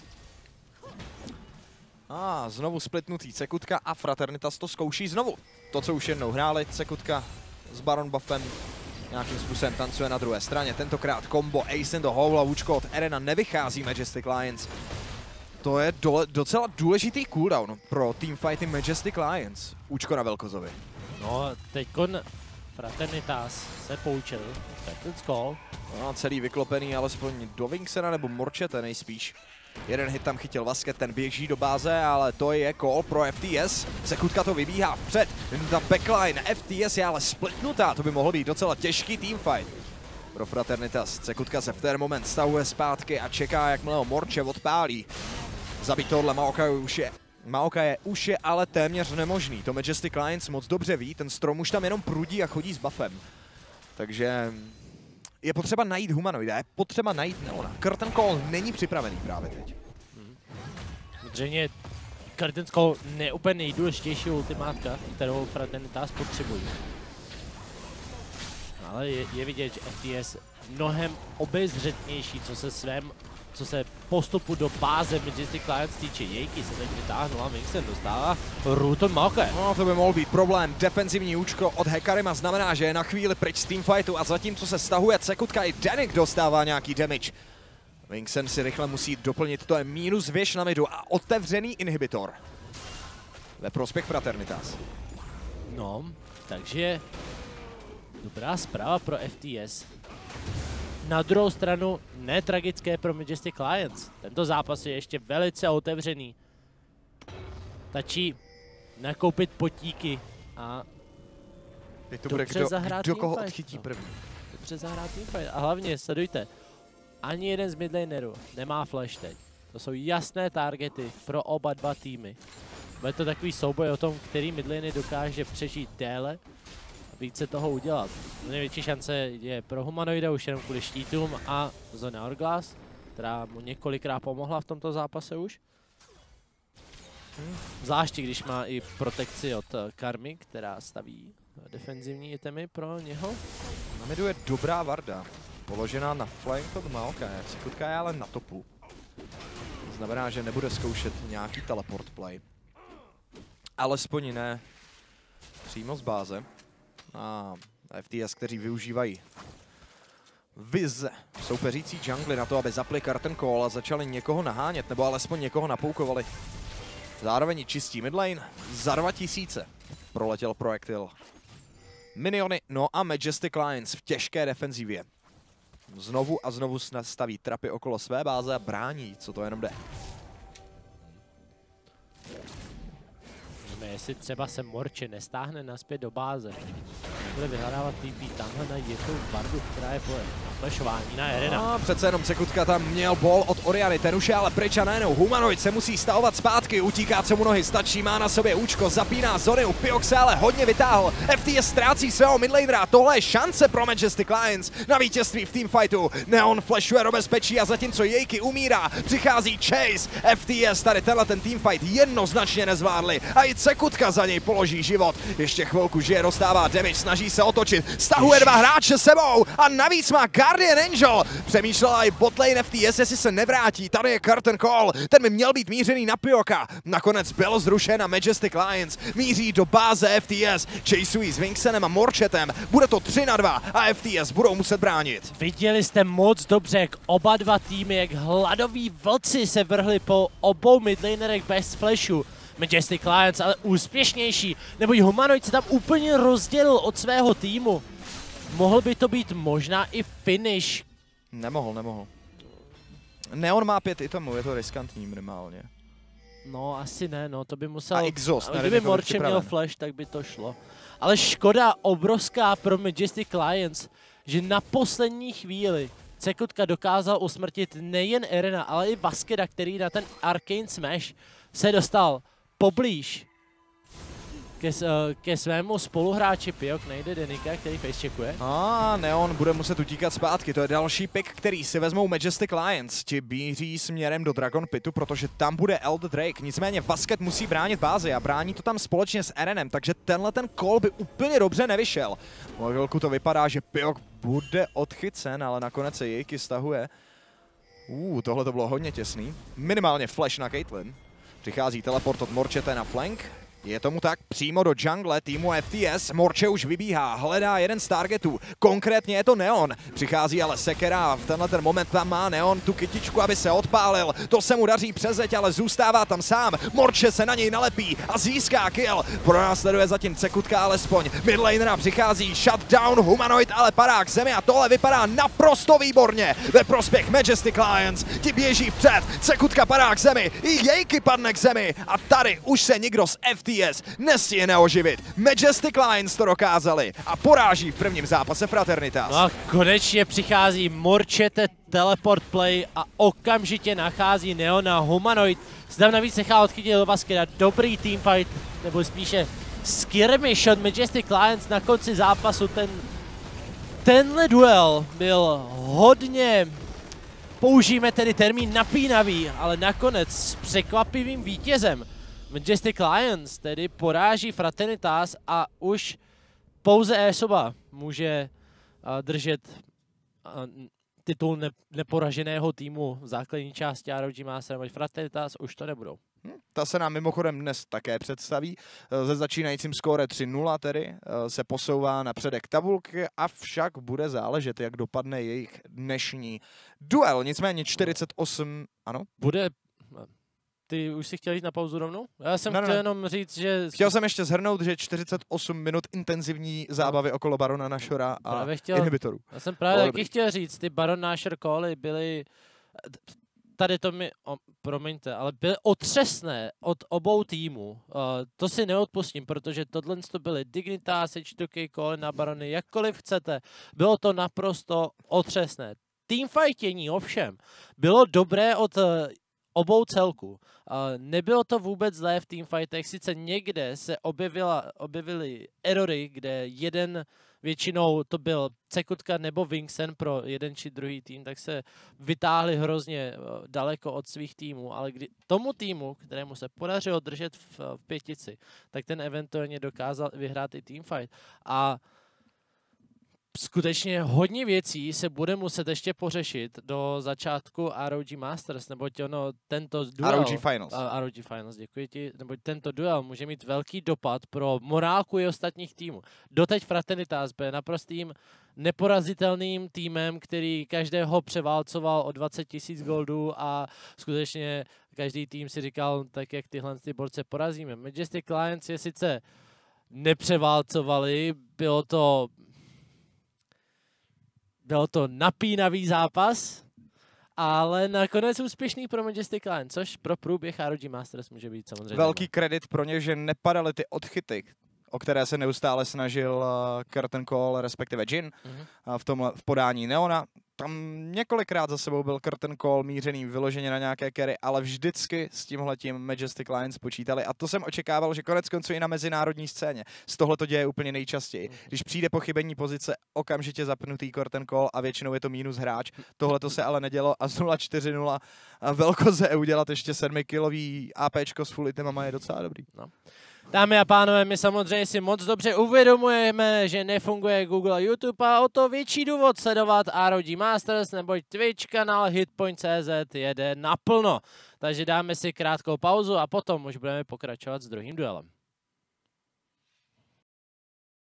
A znovu splitnutý Cekutka a Fraternitas to zkouší znovu. To, co už jednou hráli, Cekutka s Baron Buffem nějakým způsobem tancuje na druhé straně. Tentokrát combo Ace in the Hole a Vůčko od Erena nevychází Majestic Lions. To je dole, docela důležitý cooldown pro teamfighty Majestic Lions. Účko na Velkozovi. No, teďkon Fraternitas se poučil. Captain's Call. No, celý vyklopený alespoň do Vingsena nebo Morčete nejspíš. Jeden hit tam chytil Vasket, ten běží do báze, ale to je call pro F T S. Cekutka to vybíhá vpřed. Ta backline F T S je ale splitnutá, to by mohl být docela těžký teamfight pro Fraternitas. Cekutka se v ten moment stahuje zpátky a čeká, jakmile ho Morče odpálí. Zabít tohle Maoka už je, Maoka je už je ale téměř nemožný. To Majestic Lions moc dobře ví, ten strom už tam jenom prudí a chodí s buffem. Takže je potřeba najít humanoida, je potřeba najít Neona. Curtain Call není připravený právě teď. Zřejmě Curtain Call je úplně nejdůležitější ultimátka, kterou Fraternitas potřebují. Ale je, je vidět, že F T S mnohem obezřetnější, co se svém, co se postupu do báze Majestic Lions týče. Jejky se teď vytáhnul a Vingsen dostává Ruton Maoka. No, to by mohl být problém. Defenzivní účko od Hekarima znamená, že je na chvíli pryč z teamfightu a zatímco se stahuje Cekutka, i Danik dostává nějaký damage. Vingsen si rychle musí doplnit, to je minus věž na midu a otevřený inhibitor ve prospěch Fraternitas. No, takže dobrá zpráva pro F T S. Na druhou stranu netragické pro Majestic Lions. Tento zápas je ještě velice otevřený. Stačí nakoupit potíky a teď to bude kdo, kdo koho teamfight, odchytí no. první. Dobře zahrát teamfight. A hlavně, sledujte, ani jeden z midlanerů nemá flash teď. To jsou jasné targety pro oba dva týmy. Bude to takový souboj o tom, který midlaner dokáže přežít déle a více toho udělat. Největší šance je pro humanoida už jenom kvůli štítům a Zone Hourglass, která mu několikrát pomohla v tomto zápase už. Zvláště když má i protekci od Karmy, která staví defenzivní itemy pro něho. Na midu je dobrá Varda, položená na flank od Maoka. Cekutka je ale na topu. To znamená, že nebude zkoušet nějaký teleport play. Alespoň ne přímo z báze. A F T S, kteří využívají vize soupeřící jungly na to, aby zapli Curtain Call a začali někoho nahánět, nebo alespoň někoho napoukovali. Zároveň čistí midlane za dva tisíce proletěl projektil. Miniony, no a Majestic Lions v těžké defenzivě. Znovu a znovu staví trapy okolo své báze a brání, co to jenom jde. Nevíme, jestli třeba se Morče nestáhne naspět do báze. Bude vyhledávat T P tamhle na jednu bardu, která je po flashování na Erena. A přece jenom Cekutka tam měl ball od Oriany, ten už je ale pryč a najednou humanoid se musí stahovat zpátky, utíká, co mu nohy stačí, má na sobě účko, zapíná Zoniu, Pyok se ale hodně vytáhl, F T S ztrácí svého midlanera, tohle je šance pro Majestic Lions na vítězství v teamfightu, Neon flashuje do bezpečí a zatímco Jejky umírá, přichází Chase, F T S tady tenhle ten teamfight jednoznačně nezvládli a i Cekutka za něj položí život, ještě chvilku žije, dostává damage, snaží se otočit, stahuje dva hráče sebou a navíc má Guardian Angel. Přemýšlela i botlane F T S, jestli se nevrátí. Tady je Curtain Call, ten by měl být mířený na Pyoka. Nakonec byl zrušen a Majestic Lions míří do báze F T S. Chaseují s Vingsenem a Morchetem. Bude to tři na dva a F T S budou muset bránit. Viděli jste moc dobře, jak oba dva týmy, jak hladoví vlci se vrhli po obou midlanerech bez flashu. Majestic Lions ale úspěšnější, neboť humanoid se tam úplně rozdělil od svého týmu. Mohl by to být možná i finish. Nemohl, nemohl. Neon má pět itemů, je to riskantní minimálně. No asi ne, no to by musel... A exhaust, ale kdyby Morče měl flash, tak by to šlo. Ale škoda obrovská pro Majestic Lions, že na poslední chvíli Cekutka dokázal usmrtit nejen Erena, ale i Vaskeda, který na ten Arcane Smash se dostal poblíž ke, ke svému spoluhráči. Pyok nejde Denika, který facecheckuje. A Neon bude muset utíkat zpátky, to je další pick, který si vezmou Majestic Lions. Ti bíří směrem do Dragon Pitu, protože tam bude Elder Drake. Nicméně Vasket musí bránit bázi a brání to tam společně s Erenem, takže tenhle ten call by úplně dobře nevyšel. O chvilku to vypadá, že Pyok bude odchycen, ale nakonec se Jejky stahuje Uh, tohle to bylo hodně těsný. Minimálně flash na Caitlyn. Přichází teleport od Morchete na flank. Je tomu tak, přímo do jungle týmu F T S. Morče už vybíhá, hledá jeden z targetů. Konkrétně je to Neon. Přichází ale Sekera a v tenhle ten moment tam má Neon tu kytičku, aby se odpálil. To se mu daří přezeď, ale zůstává tam sám. Morče se na něj nalepí a získá kill. Pronásleduje zatím Cekutka alespoň. Midlanera přichází, shutdown, humanoid, ale padá k zemi a tohle vypadá naprosto výborně. Ve prospěch Majestic Lions. Ti běží vpřed, Cekutka padá k zemi, i Jejky padne k zemi a tady už se nikdo z F T S nestihne oživit. Majestic Lions to dokázali a poráží v prvním zápase Fraternitas. No a konečně přichází Morchete teleport play a okamžitě nachází Neona. Humanoid se tam navíc nechá odchytit do basketa. Dobrý teamfight, nebo spíše skirmish od Majestic Lions na konci zápasu. Ten, tenhle duel byl hodně, použijeme tedy termín napínavý, ale nakonec s překvapivým vítězem. Majestic Lions tedy poráží Fraternitas a už pouze e-soba může uh, držet uh, titul ne neporaženého týmu v základní části R O G Masters, ale Fraternitas už to nebudou. Hm, ta se nám mimochodem dnes také představí. Se začínajícím skóre tři nula tedy se posouvá na předek tabulky, avšak bude záležet, jak dopadne jejich dnešní duel. Nicméně čtyřicet osm, ano? Bude... Ty už si chtěl jít na pauzu rovnou? Já jsem no, chtěl no. jenom říct, že... Chtěl jsem ještě shrnout, že čtyřicet osm minut intenzivní zábavy no. okolo Barona Nashora a chtěl, inhibitorů. Já jsem právě taky chtěl říct, ty Baron Nashor cally byly... Tady to mi, oh, promiňte, ale byly otřesné od obou týmů. Uh, to si neodpustím, protože tohle to byly Dignitas, H two K call na Barony, jakkoliv chcete. Bylo to naprosto otřesné. Teamfightění ovšem bylo dobré od... Uh, obou celků. Uh, nebylo to vůbec zlé v teamfightech, sice někde se objevila, objevily erory, kde jeden, většinou to byl Cekutka nebo Wingsen pro jeden či druhý tým, tak se vytáhli hrozně uh, daleko od svých týmů, ale kdy tomu týmu, kterému se podařilo držet v, v pětici, tak ten eventuálně dokázal vyhrát i teamfight. A skutečně hodně věcí se bude muset ještě pořešit do začátku R O G Masters, neboť ono tento duel... R O G Finals. R O G Finals, děkuji ti. Neboť tento duel může mít velký dopad pro morálku i ostatních týmů. Doteď Fraternitas byl naprostým neporazitelným týmem, který každého převálcoval o dvacet tisíc goldů a skutečně každý tým si říkal, tak jak tyhle ty borce porazíme. Majestic Lions je sice nepřeválcovali, bylo to... Byl to napínavý zápas, ale nakonec úspěšný pro Majestic Lions, což pro průběh R O G Masters může být samozřejmě. Velký kredit pro ně, že nepadaly ty odchyty, o které se neustále snažil Curtain Call, respektive Jin, mm-hmm. v, tom, v podání Neona. Tam několikrát za sebou byl Curtain Call mířený vyloženě na nějaké carry, ale vždycky s tímhletím Majestic Lions počítali. A to jsem očekával, že konec konců i na mezinárodní scéně. Z tohle to děje úplně nejčastěji. Když přijde pochybení pozice, okamžitě zapnutý Curtain Call a většinou je to mínus hráč. Tohle to se ale nedělo a z nula čtyři nula velkoze udělat ještě sedmikilový APčko s full itemama je docela dobrý. No. Dámy a pánové, my samozřejmě si moc dobře uvědomujeme, že nefunguje Google a YouTube a o to větší důvod sledovat R O G Masters, neboť Twitch kanál Hitpoint tečka cé zet jede naplno. Takže dáme si krátkou pauzu a potom už budeme pokračovat s druhým duelem.